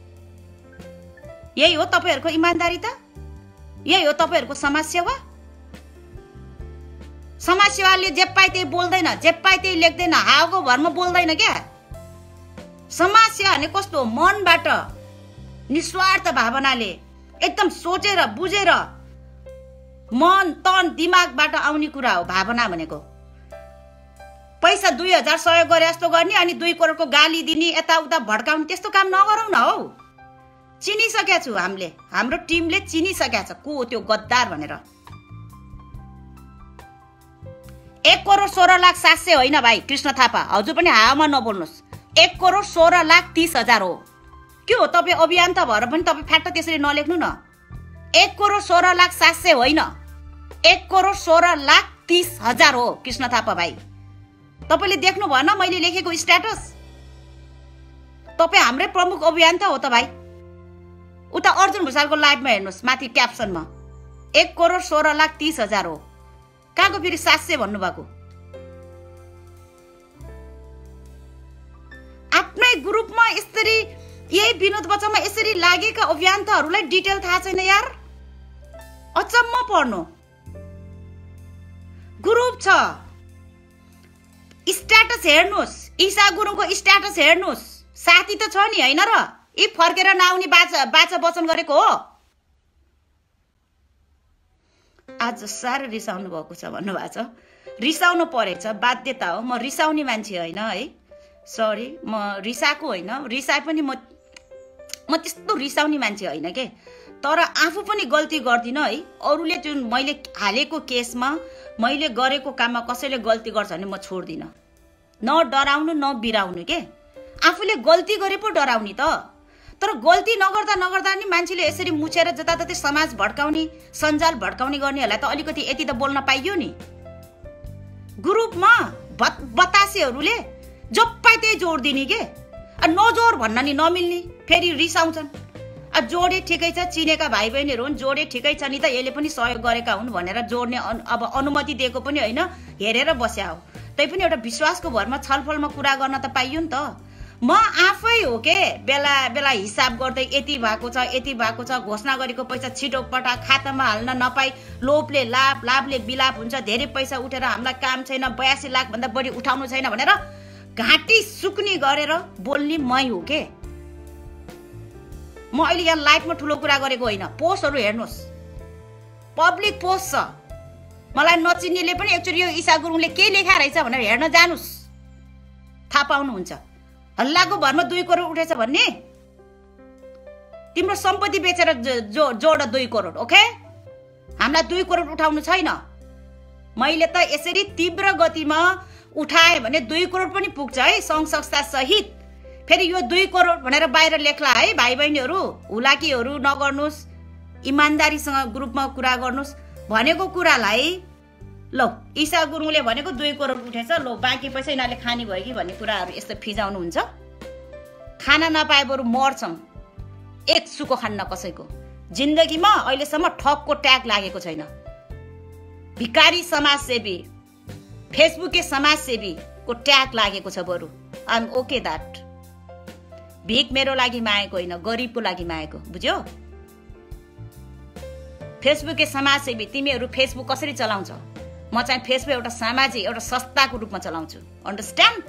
यही हो तपाईहरुको इमानदारीता? यही हो तपाईहरुको समाज सेवा? समाज सेवाले जे पाए त्यही बोल्दैन, जे पाए त्यही लेख्दैन, हावाको भरमा बोल्दैन क्या। समाज सेवा भने कस्तो? मनबाट, निस्वार्थ भावनाले, एकदम सोचेर बुझेर, मन तन दिमागबाट आउने कुरा हो भावना भनेको। पैसा 2000 सहयोग गरे जस्तो गर्ने अनि 2 करोडको गाली दिने, यताउता भड्काउने, त्यस्तो काम नगरौँ न हौ। चिनिसकेका छु हामीले, हाम्रो टिमले चिनिसकेका छ को हो त्यो गद्दार भनेर। 1,16,07,000 होइन भाइ कृष्ण थापा, हजुर पनि हावामा नबोल्नुहोस्। 1,16,30,000 हो। के हो तपाईँ अभियन्ता भएर पनि तपाईँ फ्याक्ट त्यसरी नलेख्नु न। 1,16,07,000 होइन, 1,16,30,000 हो कृष्ण थापा भाइ। तपाईँले देख्नु भएन मैले लेखेको स्ट्याटस? तपाईँ हाम्रै प्रमुख अभियन्ता हो त भाइ। उता अर्जुन भुषालको लाइभमा हेर्नुहोस्, माथि क्याप्सनमा 1,16,30,000 हो। कहाँको फेरि 700 भन्नुभएको? आफ्नै ग्रुपमा यसरी यही विनोद बच्चामा यसरी लागेका अभियन्ताहरूलाई डिटेल थाहा छैन यार। अचम्म पर्नु। ग्रुप छ, स्ट्याटस हेर्नुहोस्, ईशा गुरुङको स्ट्याटस हेर्नुहोस्, साथी त छ नि होइन र? यी फर्केर नआउने बाचा वचन गरेको हो। आज साह्रै रिसाउनु भएको छ भन्नुभएको छ। रिसाउनु परेको छ, बाध्यता हो। म रिसाउने मान्छे होइन है, सरी, म रिसाएको होइन। रिसाए पनि म त्यस्तो रिसाउने मान्छे होइन के। तर आफू पनि गल्ती गर्दिनँ है। अरूले जुन मैले हालेको केसमा मैले गरेको काममा कसैले गल्ती गर्छ भने म छोड्दिनँ। न डराउनु न बिराउनु के। आफूले गल्ती गरे पो डराउने त। तर गल्ती नगर्दा नि मान्छेले यसरी मुछेर जताततै समाज भड्काउने, सञ्जाल भड्काउने गर्नेहरूलाई त अलिकति यति त बोल्न पाइयो नि। ग्रुपमा बतासेहरूले जप्पै त्यही जोड दिने के। नजोड भन्न नि नमिल्ने, फेरि रिसाउँछन्। जोडे ठिकै छ, चिनेका भाइ बहिनीहरू हुन्, जोडे ठिकै छ नि त, यसले पनि सहयोग गरेका हुन् भनेर जोड्ने अब अनुमति दिएको पनि होइन, हेरेर बस्या हो। तै पनि एउटा विश्वासको भरमा छलफलमा कुरा गर्न त पाइयो नि त। म आफै हो के बेला बेला हिसाब गर्दै यति भएको छ, घोषणा गरेको पैसा छिटो पटा, खातामा हाल्न नपाई लोभले लाभले बिलाप हुन्छ, धेरै पैसा उठेर हामीलाई काम छैन, 82 लाख भन्दा बढी उठाउनु छैन भनेर घाँटी सुक्ने गरेर बोल्ने मै हो के। म अहिले यहाँ लाइभमा ठुलो कुरा गरेको होइन। पोस्टहरू हेर्नुहोस्, पब्लिक पोस्ट छ। मलाई नचिन्नेले पनि एकचोटि यो ईशा गुरुङले के लेखा रहेछ भनेर हेर्न जानुस्, थाहा पाउनुहुन्छ। हल्लाको भरमा 2 करोड उठेछ भन्ने, तिम्रो सम्पत्ति बेचेर जोड 2 करोड, ओके? हामीलाई 2 करोड उठाउनु छैन। मैले त यसरी तीव्र गतिमा उठाए भने 2 करोड पनि पुग्छ है, सङ्घ संस्था सहित। फेरि यो 2 करोड भनेर बाहिर लेख्ला है भाइ बहिनीहरू, हुलाकीहरू नगर्नुहोस्, इमान्दारीसँग ग्रुपमा कुरा गर्नुहोस्। भनेको कुरालाई ल ईशा गुरुङले भनेको 2 करोड उठेछ, ल बाँकी पैसा यिनीहरूले खाने भयो कि भन्ने कुराहरू यस्तो फिजाउनुहुन्छ। खाना नपाए बरु मर्छौँ, एक सुको खान्न कसैको जिन्दगीमा। अहिलेसम्म ठगको ट्याग लागेको छैन। भिकारी समाजसेवी, फेसबुके समाजसेवीको ट्याग लागेको छ बरु। I am okay that. भिख मेरो लागि मागेको होइन, गरिबको लागि मागेको, बुझ्यो? फेसबुके समाजसेवी, तिमीहरू फेसबुक कसरी चलाउँछ? म चाहिँ फेसबुक एउटा सामाजिक, एउटा संस्थाको रूपमा चलाउँछु। अन्डरस्ट्यान्ड?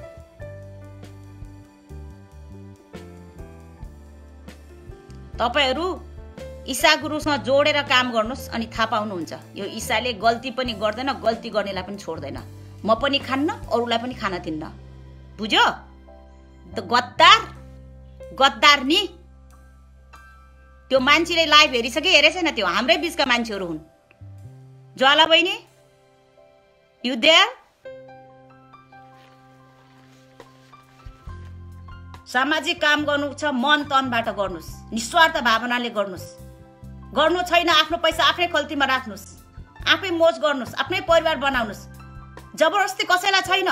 तपाईहरू ईशा गुरुङसँग जोडेर काम गर्नुहोस् अनि थाहा पाउनुहुन्छ। यो ईशाले गल्ती पनि गर्दैन, गल्ती गर्नेलाई पनि छोड्दैन। म पनि खान्न, अरूलाई पनि खान दिन्न, बुझ्यो? गद्दार नि। त्यो मान्छेले लाइभ हेरिसके हेरेछ न, त्यो हाम्रै बीचका मान्छेहरू हुन्। ज्वाला बहिनी, यु देयर? सामाजिक काम गर्नु छ, मन तनबाट गर्नुहोस्, निस्वार्थ भावनाले गर्नुहोस्। गर्नु छैन आफ्नो पैसा आफ्नै खल्तीमा राख्नुहोस्, आफै मोज गर्नुहोस्, आफ्नै परिवार बनाउनुहोस्। जबरजस्ती कसैलाई छैन।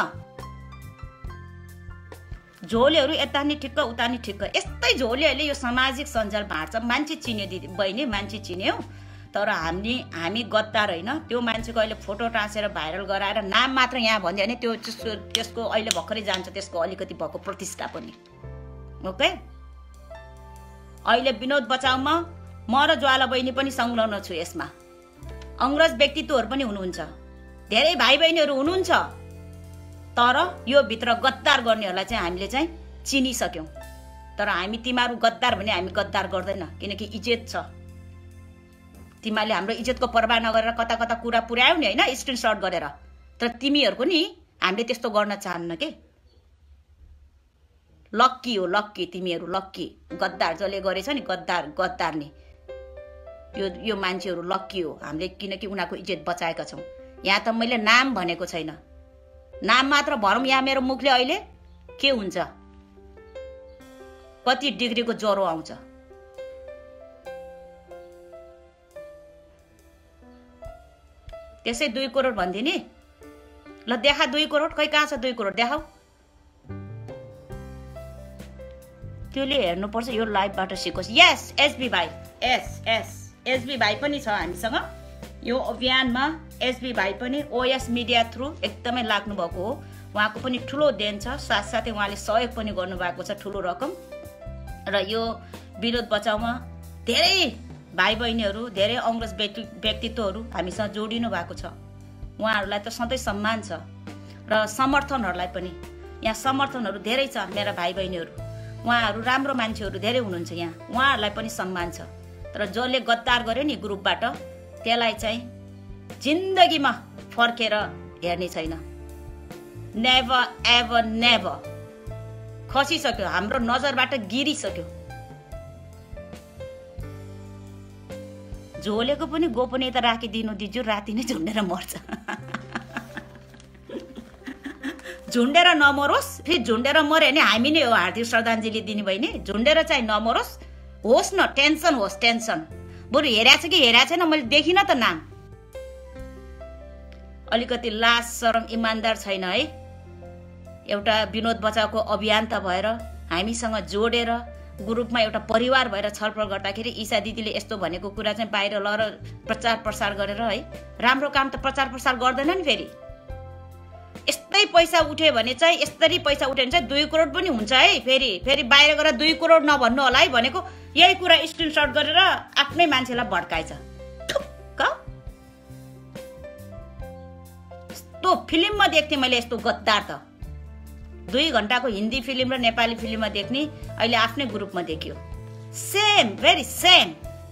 झोलेहरू यता नि ठिक्क उता नि ठिक्क, यस्तै झोलेहरूले यो सामाजिक सञ्जाल भाँड्छ। मान्छे चिन्यो दिदी बहिनी, मान्छे चिन्यो। तर हामी गद्दार होइन। त्यो मान्छेको अहिले फोटो टाँसेर भाइरल गराएर नाम मात्र यहाँ भनिदियो भने त्यसको अहिले भर्खरै जान्छ त्यसको अलिकति भएको प्रतिष्ठा पनि, ओके? अहिले विनोद बचाउमा म र ज्वाला बहिनी पनि संलग्न छु यसमा। अंग्रेज व्यक्तित्वहरू पनि हुनुहुन्छ, धेरै भाइ बहिनीहरू हुनुहुन्छ। तर यो भित्र गद्दार गर्नेहरूलाई चाहिँ हामीले चाहिँ चिनिसक्यौं। तर हामी तिमीहरू गद्दार भने हामी गद्दार गर्दैन, किनकि इज्जत छ। तिमीहरूले हाम्रो इज्जतको परवाह नगरेर कता कता कुरा पुर्यायौ नि हैन, स्क्रिनशट गरेर। तर तिमीहरूको नि हामीले त्यस्तो गर्न चाहन्न के। ल लक्की हो, लक्की तिमीहरू, लक्की गद्दार जसले गरेछ नि, गद्दार नि यो मान्छेहरू लक्की हो हामीले, किनकि उनीहरूको इज्जत बचाएका छौँ। यहाँ त मैले नाम भनेको छैन, नाम मात्र भरौँ यहाँ मेरो मुखले अहिले के हुन्छ, कति डिग्रीको ज्वरो आउँछ। त्यसै 2 करोड भन्दिने, ल देखा 2 करोड, खै कहाँ छ 2 करोड देखाऊ। त्यसले हेर्नुपर्छ यो लाइभबाट सिकोस्। यस एसबी भाइ, एसबी भाइ पनि छ हामीसँग यो अभियानमा। एसबी भाइ पनि ओएस मिडिया थ्रु एकदमै लाग्नु भएको हो, उहाँको पनि ठुलो देन छ, साथसाथै उहाँले सहयोग पनि गर्नुभएको छ ठुलो रकम। र यो विनोद बचाउमा धेरै भाइ बहिनीहरू, धेरै अङ्ग्रेज व्यक्तित्वहरू हामीसँग जोडिनु भएको छ। उहाँहरूलाई त सधैँ सम्मान छ र समर्थनहरूलाई पनि, यहाँ समर्थनहरू धेरै छ मेरा भाइ बहिनीहरू, उहाँहरू राम्रो मान्छेहरू धेरै हुनुहुन्छ यहाँ, उहाँहरूलाई पनि सम्मान छ। तर जसले गद्दार गर्यो नि ग्रुपबाट, त्यसलाई चाहिँ जिन्दगीमा फर्केर हेर्ने छैन, नेभर एभर नेभर, खसिसक्यो, हाम्रो नजरबाट गिरिसक्यो। झोलेको पनि गोपनीयता राखिदिनु दिजु, राति नै झुन्डेर मर्छ। झुन्डेर नमरोस्, फेरि झुन्डेर मर्यो भने हामी नै हो हार्दिक श्रद्धाञ्जली दिने बहिनी। झुन्डेर चाहिँ नमरोस्, होस् न, टेन्सन होस्, टेन्सन। बरु हेरेको छ कि हेरेको छैन मैले देखिनँ त नाम। अलिकति लाज शरम इमान्दार छैन है। एउटा विनोद बचाउको अभियान त भएर हामीसँग जोडेर ग्रुपमा एउटा परिवार भएर छलफल गर्दाखेरि ईशा दिदीले यस्तो भनेको कुरा चाहिँ बाहिर लएर प्रचार प्रसार गरेर है, राम्रो काम त प्रचार प्रसार गर्दैन नि। फेरि यस्तै पैसा उठ्यो भने चाहिँ, यस्तरी पैसा उठ्यो भने चाहिँ 2 करोड पनि हुन्छ है। फेरि बाहिर गएर 2 करोड नभन्नु होला है भनेको, यही कुरा स्क्रिनशट गरेर आफ्नै मान्छेलाई भड्काएछ। ठुक्क यस्तो फिल्ममा देख्थेँ मैले, यस्तो गद्दार त 2 घण्टाको हिन्दी फिल्म र नेपाली फिल्ममा देख्ने, अहिले आफ्नै ग्रुपमा देखियो। Same, very same.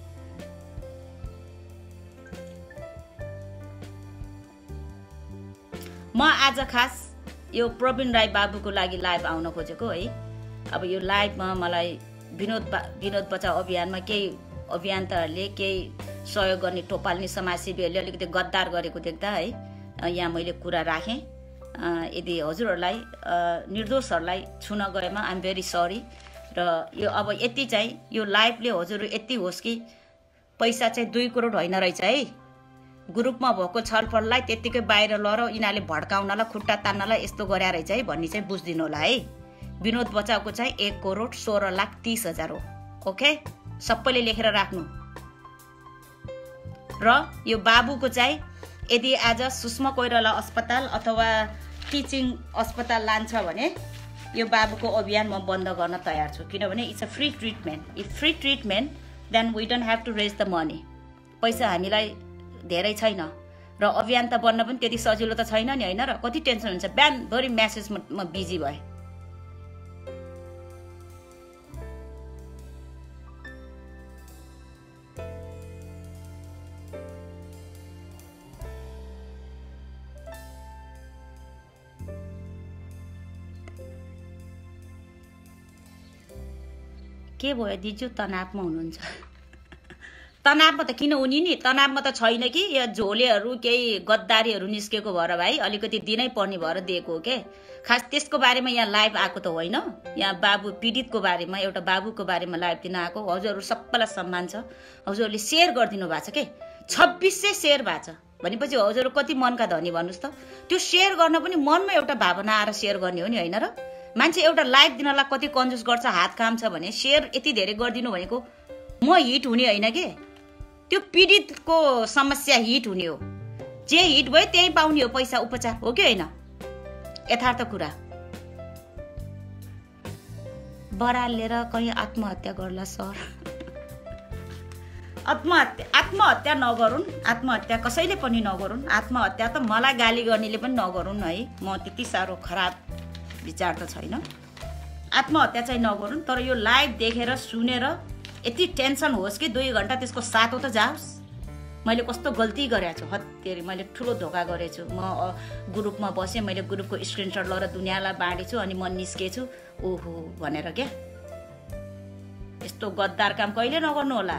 म आज खास यो प्रवीण राई बाबुको लागि लाइभ आउन खोजेको है। अब यो लाइभमा मलाई विनोद बचाउ अभियानमा केही अभियन्ताहरूले, केही सहयोग गर्ने टोपाल्ने समाजसेवीहरूले अलिकति गद्दार गरेको देख्दा है यहाँ मैले कुरा राखेँ। यदि हजुरहरूलाई निर्दोषहरूलाई छुन गएमा आइएम भेरी सरी। र यो अब यति चाहिँ यो लाइभले हजुरहरू यति होस् कि पैसा चाहिँ 2 करोड होइन रहेछ है। ग्रुपमा भएको छलफललाई त्यत्तिकै बाहिर लएर यिनीहरूले भड्काउनलाई, खुट्टा तान्नलाई यस्तो गरे रहेछ है भन्ने चाहिँ बुझिदिनु होला है। विनोद बचाउको चाहिँ 1 करोड 16,30,000 हो। ओके, सबैले लेखेर राख्नु। र यो बाबुको चाहिँ यदि आज सुषमा कोइराला अस्पताल अथवा टिचिङ अस्पताल लान्छ भने यो बाबुको अभियान म बन्द गर्न तयार छु, किनभने it's a free treatment. If free treatment then we don't have to raise the money. पैसा हामीलाई धेरै छैन र अभियान त बन्न पनि त्यति सजिलो त छैन नि होइन। र कति टेन्सन हुन्छ, बिहानभरि म्यासेजमा म बिजी भएँ। के भयो दिजु, तनावमा हुनुहुन्छ? तनावमा त किन हुने नि, तनावमा त छैन कि यो झोलेहरू केही गद्दारीहरू निस्केको भएर भाइ अलिकति दिनै पर्ने भएर दिएको हो के। खास त्यसको बारेमा यहाँ लाइभ आएको त होइन, यहाँ बाबु पीडितको बारेमा, एउटा बाबुको बारेमा लाइभ दिन आएको। हजुरहरू सबैलाई सम्मान छ, हजुरहरूले सेयर गरिदिनु भएको छ के। 2600 सेयर भएको छ भनेपछि हजुरहरू कति मनका धनी भन्नुहोस् त। त्यो सेयर गर्न पनि मनमा एउटा भावना आएर सेयर गर्ने हो नि होइन र। मान्छे एउटा लाइभ दिनलाई कति कन्जुस गर्छ, हात काम छ भने सेयर यति धेरै गरिदिनु भनेको म हिट हुने होइन के, त्यो पीडितको समस्या हिट हुने हो। जे हिट भयो त्यही पाउने हो पैसा, उपचार हो कि होइन, यथार्थ कुरा। बरालेर कहीँ आत्महत्या गर्ला सर। आत्महत्या नगरून्, आत्महत्या कसैले पनि नगरून्। आत्महत्या त मलाई गाली गर्नेले पनि नगरून् है, म त्यति साह्रो खराब विचार त छैन। आत्महत्या चाहिँ नगरून्, तर यो लाइभ देखेर सुनेर यति टेन्सन होस् कि 2 घण्टा त्यसको सातो त जाओस्। मैले कस्तो गल्ती गरेको छु, हत्तेरी मैले ठुलो धोका गरेछु। म ग्रुपमा बसेँ, मैले ग्रुपको स्क्रिनसट लिएर दुनियाँलाई बाँडेछु, अनि म निस्केछु ओहो भनेर। क्या यस्तो गद्दार काम कहिले नगर्नु होला।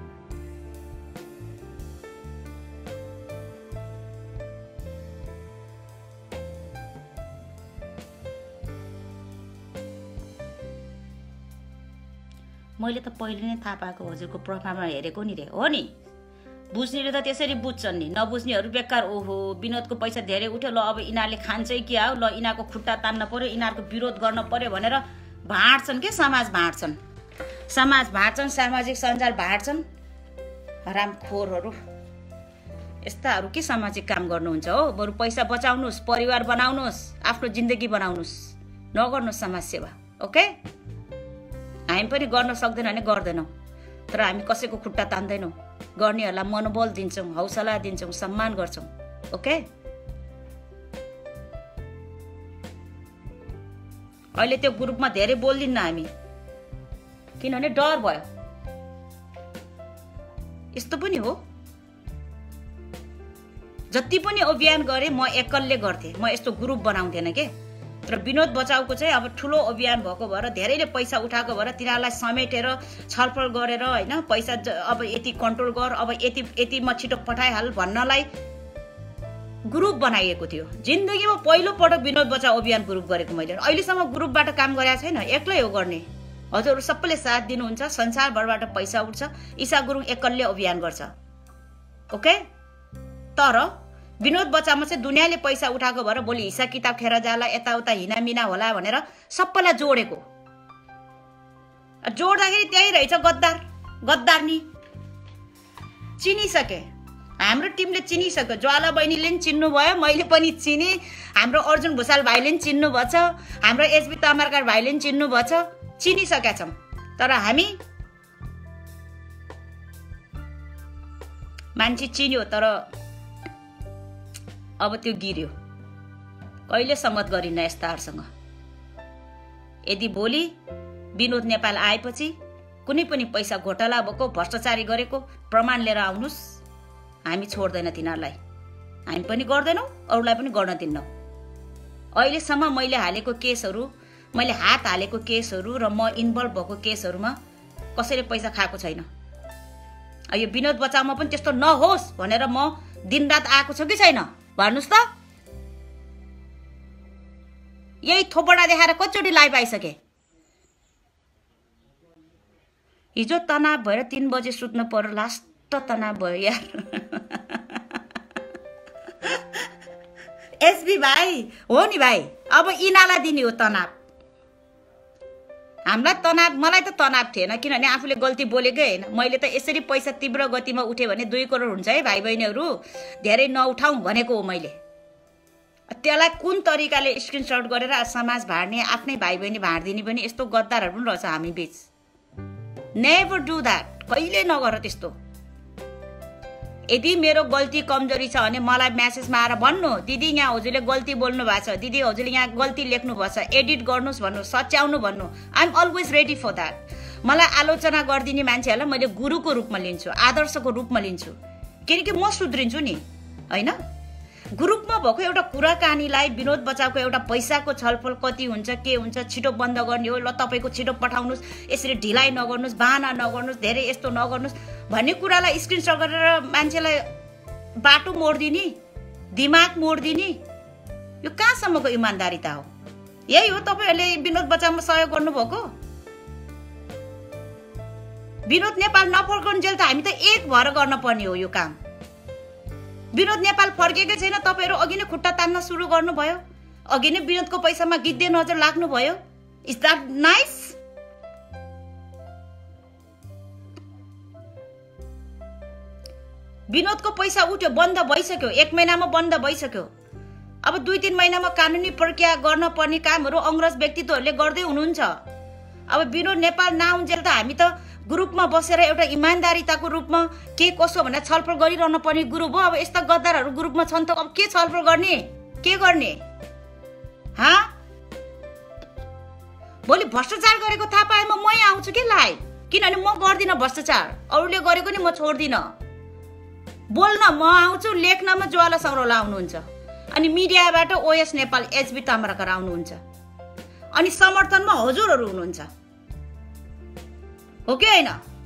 मैले त पहिले नै थाहा पाएको, हजुरको प्रोफाइलमा हेरेको नि रे। हो नि, बुझ्नेले त त्यसरी बुझ्छन् नि, नबुझ्नेहरू बेकार। ओहो विनोदको पैसा धेरै उठ्यो, ल अब यिनीहरूले खान्छै क्या हो, ल यिनीहरूको खुट्टा तान्न पर्यो, यिनीहरूको विरोध गर्न पर्यो भनेर भाँड्छन् के, समाज भाँड्छन्, समाज भाँड्छन्, सामाजिक सञ्जाल भाँड्छन्। हरामखोरहरू यस्ताहरू के सामाजिक काम गर्नुहुन्छ हो। बरु पैसा बचाउनुहोस्, परिवार बनाउनुहोस्, आफ्नो जिन्दगी बनाउनुहोस्, नगर्नुहोस् समाज सेवा। ओके, हामी पनि गर्न सक्दैन भने गर्दैनौँ, तर हामी कसैको खुट्टा तान्दैनौँ। गर्नेहरूलाई मनोबल दिन्छौँ, हौसला दिन्छौँ, सम्मान गर्छौँ। ओके, अहिले त्यो ग्रुपमा धेरै बोल्दिन्न हामी, किनभने डर भयो। यस्तो पनि हो, जति पनि अभियान गरेँ म एक्लै गर्थेँ, म यस्तो ग्रुप बनाउँथेन के। तर विनोद बचाउको चाहिँ अब ठुलो अभियान भएको भएर, धेरैले पैसा उठाएको भएर तिनीहरूलाई समेटेर छलफल गरेर होइन, पैसा अब यति कन्ट्रोल गर, अब यति म छिटो पठाइहाल भन्नलाई ग्रुप बनाइएको थियो। जिन्दगीमा पहिलो पटक विनोद बचाउ अभियान ग्रुप गरेको मैले। अहिलेसम्म ग्रुपबाट काम गरेको छैन, एक्लै हो गर्ने। हजुरहरू सबैले साथ दिनुहुन्छ, संसारभरबाट पैसा उठ्छ, ईशा गुरुङ एक्लै अभियान गर्छ। ओके, तर विनोद बचाउमा चाहिँ दुनियाँले पैसा उठाएको भएर भोलि हिसाब किताब खेर जाला, यताउता हिनामिना होला भनेर सबैलाई जोडेको। जोड्दाखेरि त्यही रहेछ गद्दार, गद्दार नि चिनिसके। हाम्रो टिमले चिनिसक्यो, ज्वाला बहिनीले पनि चिन्नु भयो, मैले पनि चिने, हाम्रो अर्जुन भुसाल भाइले पनि चिन्नु भएछ, हाम्रो एसबी तमार्कर भाइले पनि चिन्नु भएछ, चिनिसकेका छौँ। तर हामी मान्छे चिन्यो, तर अब त्यो गिर्यो। कहिले सम्मत गरिन्न यस्ताहरूसँग। यदि भोलि विनोद नेपाल आएपछि कुनै पनि पैसा घोटाला भएको, भ्रष्टाचारी गरेको प्रमाण लिएर आउनुहोस्, हामी छोड्दैन तिनीहरूलाई। हामी पनि गर्दैनौँ, अरूलाई पनि गर्न दिन्नौँ। अहिलेसम्म मैले हालेको केसहरू, मैले हात हालेको केसहरू र म इन्भल्भ भएको केसहरूमा कसैले पैसा खाएको छैन। यो विनोद बचाउमा पनि त्यस्तो नहोस् भनेर म दिनरात आएको छु कि छैन भन्नुहोस् त। यही थोपडा देखाएर कतिचोटि लाइभ आइसके। हिजो तनाव भएर 3 बजे सुत्नु पर्यो, लास्ट तनाव भयो यार। एसबी भाइ हो नि भाइ, अब यिनीहरूलाई दिने हो तनाव। हामीलाई तनाव, मलाई त तनाव थिएन, किनभने आफूले गल्ती बोलेकै होइन। मैले त यसरी पैसा तीव्र गतिमा उठ्यो भने 2 करोड हुन्छ है भाइ बहिनीहरू, धेरै नउठाउँ भनेको हो मैले। त्यसलाई कुन तरिकाले स्क्रिनसट गरेर समाज भाड्ने, आफ्नै भाइ बहिनी भाड्दिने पनि यस्तो गद्दारहरू पनि रहेछ हामी बीच। नेभर डु द्याट, कहिले नगर त्यस्तो। यदि मेरो गल्ती कमजोरी छ भने मलाई म्यासेजमा आएर भन्नु, दिदी यहाँ हजुरले गल्ती बोल्नु भएको छ, दिदी हजुरले यहाँ गल्ती लेख्नु भएको छ, एडिट गर्नुहोस् भन्नु, सच्याउनु भन्नु। I am always ready for that. मलाई आलोचना गरिदिने मान्छेहरूलाई मैले गुरुको रूपमा लिन्छु, आदर्शको रूपमा लिन्छु, किनकि म सुध्रिन्छु नि होइन। ग्रुपमा भएको एउटा कुराकानीलाई, विनोद बचाउको एउटा पैसाको छलफल कति हुन्छ, के हुन्छ, छिटो बन्द गर्ने हो, ल तपाईँको छिटो पठाउनुहोस्, यसरी ढिलाइ नगर्नुहोस्, बाहना नगर्नुहोस्, धेरै यस्तो नगर्नुहोस् भन्ने कुरालाई स्क्रिनसट गरेर मान्छेलाई बाटो मोडिदिने, दिमाग मोडिदिने, यो कहाँसम्मको इमान्दारिता हो? यही हो तपाईँहरूले विनोद बचाउमा सहयोग गर्नुभएको। विनोद नेपाल नफर्काउन्जेल त हामी त एक भएर गर्न पर्ने हो यो काम। विनोद नेपाल फर्केकै छैन, तपाईँहरू अघि नै खुट्टा तान्न सुरु गर्नुभयो, अघि नै विनोदको पैसामा गिद्धे नजर लाग्नुभयो। Is that nice? विनोदको पैसा उठ्यो, बन्द भइसक्यो, 1 महिनामा बन्द भइसक्यो। अब 2-3 महिनामा कानुनी प्रक्रिया गर्न पर्ने कामहरू अंग्रेज व्यक्तित्वहरूले गर्दै हुनुहुन्छ। अब विनोद नेपाल नआउन्जेल त हामी त ग्रुपमा बसेर एउटा इमान्दारिताको रूपमा के कसो भनेर छलफल गरिरहन पर्ने ग्रुप हो। अब यस्ता गद्दारहरू ग्रुपमा छन् त अब के छलफल गर्ने, के गर्ने? भोलि भ्रष्टाचार गरेको थाहा पाएमा मै आउँछु कि लाइभ, किनभने म गर्दिनँ भ्रष्टाचार, अरूले गरेको नि म छोड्दिनँ। बोल्न म आउँछु, लेख्नमा ज्वाला सौरौला आउनुहुन्छ, अनि मिडियाबाट ओएस नेपाल एचबी ताम्राकर आउनुहुन्छ, अनि समर्थनमा हजुरहरू हुनुहुन्छ, हो कि होइन?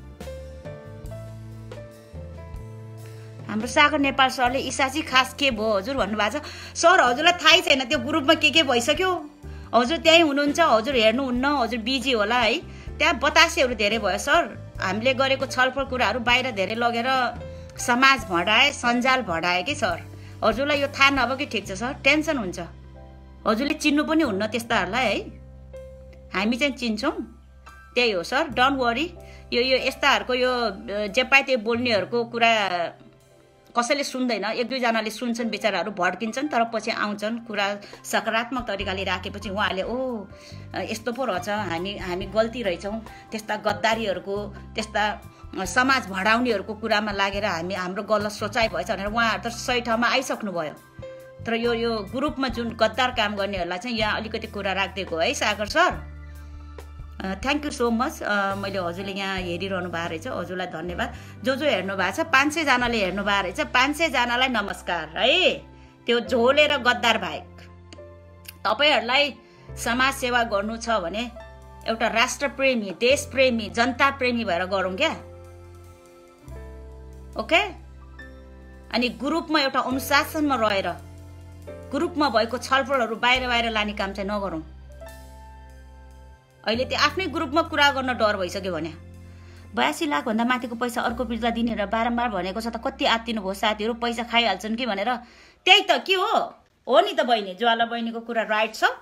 हाम्रो सागर नेपाल सरले ईसाजी खास के भयो हजुर भन्नुभएको छ। सर हजुरलाई थाहै छैन त्यो ग्रुपमा के भइसक्यो, हजुर त्यही हुनुहुन्छ, हजुर हेर्नुहुन्न, हजुर बिजी होला है। त्यहाँ बतासेहरू धेरै भयो सर। हामीले गरेको छलफल कुराहरू बाहिर धेरै लगेर समाज भडाए, सञ्जाल भडाए कि सर। हजुरलाई यो थाहा नभयो कि ठिक छ सर, टेन्सन हुन्छ। हजुरले चिन्नु पनि हुन्न त्यस्ताहरूलाई है, हामी चाहिँ चिन्छौँ, त्यही हो सर, डोन्ट वरी। यो यस्ताहरूको यो जे पाए त्यो बोल्नेहरूको कुरा कसैले सुन्दैन, एक दुईजनाले सुन्छन्, बिचराहरू भड्किन्छन्, तर पछि आउँछन्, कुरा सकारात्मक तरिकाले राखेपछि उहाँहरूले ओ यस्तो पो रहेछ, हामी गल्ती रहेछौँ, त्यस्ता गद्दारीहरूको, त्यस्ता समाज भडाउनेहरूको कुरामा लागेर हाम्रो गलत सोचाइ भएछ भनेर उहाँहरू त सही ठाउँमा आइसक्नुभयो। तर यो ग्रुपमा जुन गद्दार काम गर्नेहरूलाई चाहिँ यहाँ अलिकति कुरा राखिदिएको है Sagar sir. Thank you so much. मैले हजुरले यहाँ हेरिरहनु भएको रहेछ, हजुरलाई धन्यवाद। जो हेर्नु भएको छ 500 जनाले हेर्नु भएको रहेछ, 500 जनालाई नमस्कार है। त्यो झोले र गद्दार बाहेक तपाईहरूलाई समाज सेवा गर्नु छ भने एउटा राष्ट्रप्रेमी, देशप्रेमी, जनताप्रेमी भएर गरौँ क्या, ओके? अनि ग्रुपमा एउटा अनुशासनमा रहेर ग्रुपमा भएको छलफलहरू बाहिर लाने काम चाहिँ नगरौँ। अहिले त्यो आफ्नै ग्रुपमा कुरा गर्न डर भइसक्यो भने 82 लाख भन्दा माथिको पैसा अर्को बिर्ता दिने र बारम्बार भनेको छ त कति आत्तिनु भयो साथीहरू, पैसा खाइहाल्छन् कि भनेर। त्यही त के हो नि त बहिनी, ज्वाला बहिनीको कुरा राइट छ।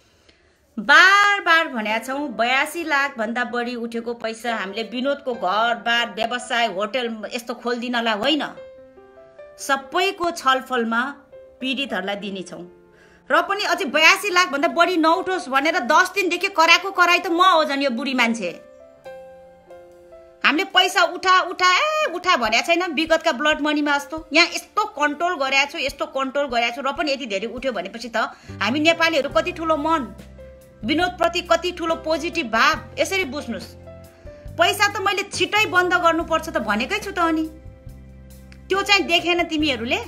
बार भनेका छौँ 82 लाख भन्दा बढी उठेको पैसा हामीले विनोदको घर बार व्यवसाय होटल यस्तो खोलिदिनलाई होइन, सबैको छलफलमा पीडितहरूलाई दिनेछौँ। र पनि अझै 82 लाख भन्दा बढी नउठोस् भनेर 10 दिनदेखि कराएको कराई त म हो झन् यो बुढी मान्छे। हामीले पैसा उठा भनेको छैन विगतका ब्लड मनीमा जस्तो। यहाँ यस्तो कन्ट्रोल गरेको छु, यस्तो कन्ट्रोल गरेको छु, र पनि यति धेरै उठ्यो भनेपछि त हामी नेपालीहरू कति ठुलो मन, विनोदप्रति कति ठुलो पोजिटिभ भाव, यसरी बुझ्नुहोस्। पैसा त मैले छिटै बन्द गर्नुपर्छ त भनेकै छु त, अनि त्यो चाहिँ देखेन तिमीहरूले।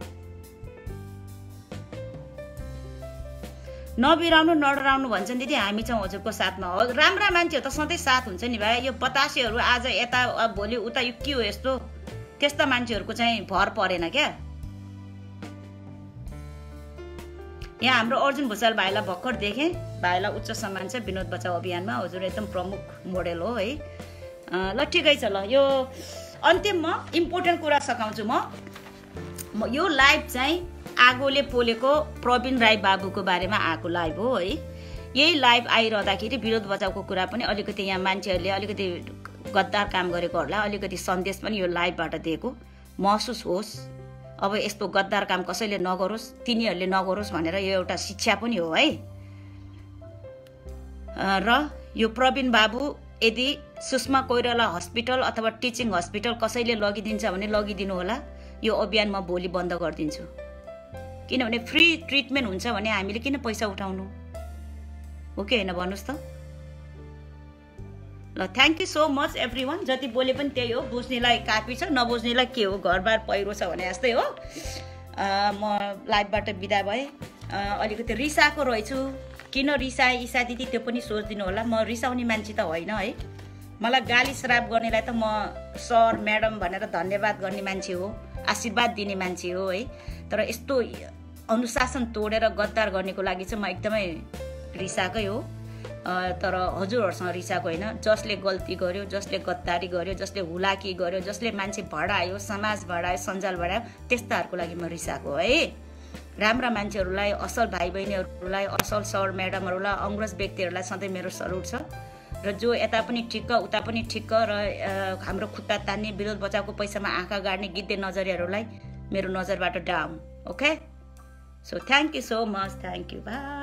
नबिराउनु नडराउनु भन्छन् दिदी, हामी चाहिँ हजुरको साथमा हो। राम्रा मान्छेहरू त सधैँ साथ हुन्छ नि भाइ। यो बतासेहरू आज यता भोलि उता यो के हो यस्तो, त्यस्ता मान्छेहरूको चाहिँ भर परेन क्या। यहाँ हाम्रो अर्जुन भुषाल भाइलाई भर्खर देखेँ, भाइलाई उच्च सम्मान छ विनोद बचाउ अभियानमा, हजुर एकदम प्रमुख मोडेल हो है। ल ठिकै छ, ल यो अन्तिममा इम्पोर्टेन्ट कुरा सघाउँछु म। यो लाइभ चाहिँ आगोले पोलेको प्रवीण राई बाबुको बारेमा आएको लाइभ हो है। यही लाइभ आइरहँदाखेरि विरोध बचाउको कुरा पनि अलिकति यहाँ मान्छेहरूले अलिकति गद्दार काम गरेकोहरूलाई अलिकति सन्देश पनि यो लाइभबाट दिएको महसुस होस्। अब यस्तो गद्दार काम कसैले नगरोस्, तिनीहरूले नगरोस् भनेर यो एउटा शिक्षा पनि हो है। र यो प्रवीण बाबु यदि सुषमा कोइराला हस्पिटल अथवा टिचिङ हस्पिटल कसैले लगिदिन्छ भने लगिदिनु होला। यो अभियान म भोलि बन्द गरिदिन्छु, किनभने फ्री ट्रिटमेन्ट हुन्छ भने हामीले किन पैसा उठाउनु, हो कि होइन भन्नुहोस् त। ल thank you so much everyone. जति बोले पनि त्यही हो, बुझ्नेलाई काफी छ, नबुझ्नेलाई के हो, घरबार पहिरो छ भने जस्तै हो। म लाइभबाट बिदा भएँ। अलिकति रिसाएको रहेछु, किन रिसाएँ ईसा दिदी त्यो पनि सोचिदिनु होला। म रिसाउने मान्छे त होइन है, मलाई गाली श्राप गर्नेलाई त म सर म्याडम भनेर धन्यवाद गर्ने मान्छे हो, आशीर्वाद दिने मान्छे हो है। तर यस्तो अनुशासन तोडेर गद्दार गर्नेको लागि चाहिँ म एकदमै रिसाएकै हो। तर हजुरहरूसँग रिसाएको होइन, जसले गल्ती गर्यो, जसले गद्दारी गर्यो, जसले हुलाकी गर्यो, जसले मान्छे भडायो, समाज भडायो, सञ्जाल भडायो, त्यस्ताहरूको लागि म रिसाएको है। राम्रा मान्छेहरूलाई, असल भाइ बहिनीहरूलाई, असल सर म्याडमहरूलाई, अङ्ग्रेज व्यक्तिहरूलाई सधैँ मेरो सल्युट छ। र जो यता पनि ठिक्क उता पनि ठिक्क र हाम्रो खुट्टा तान्ने, विरोध बचाउको पैसामा आँखा गाड्ने गिद्धे नजरियाहरूलाई मेरो नजरबाट down, okay? So thank you so much, thank you, by.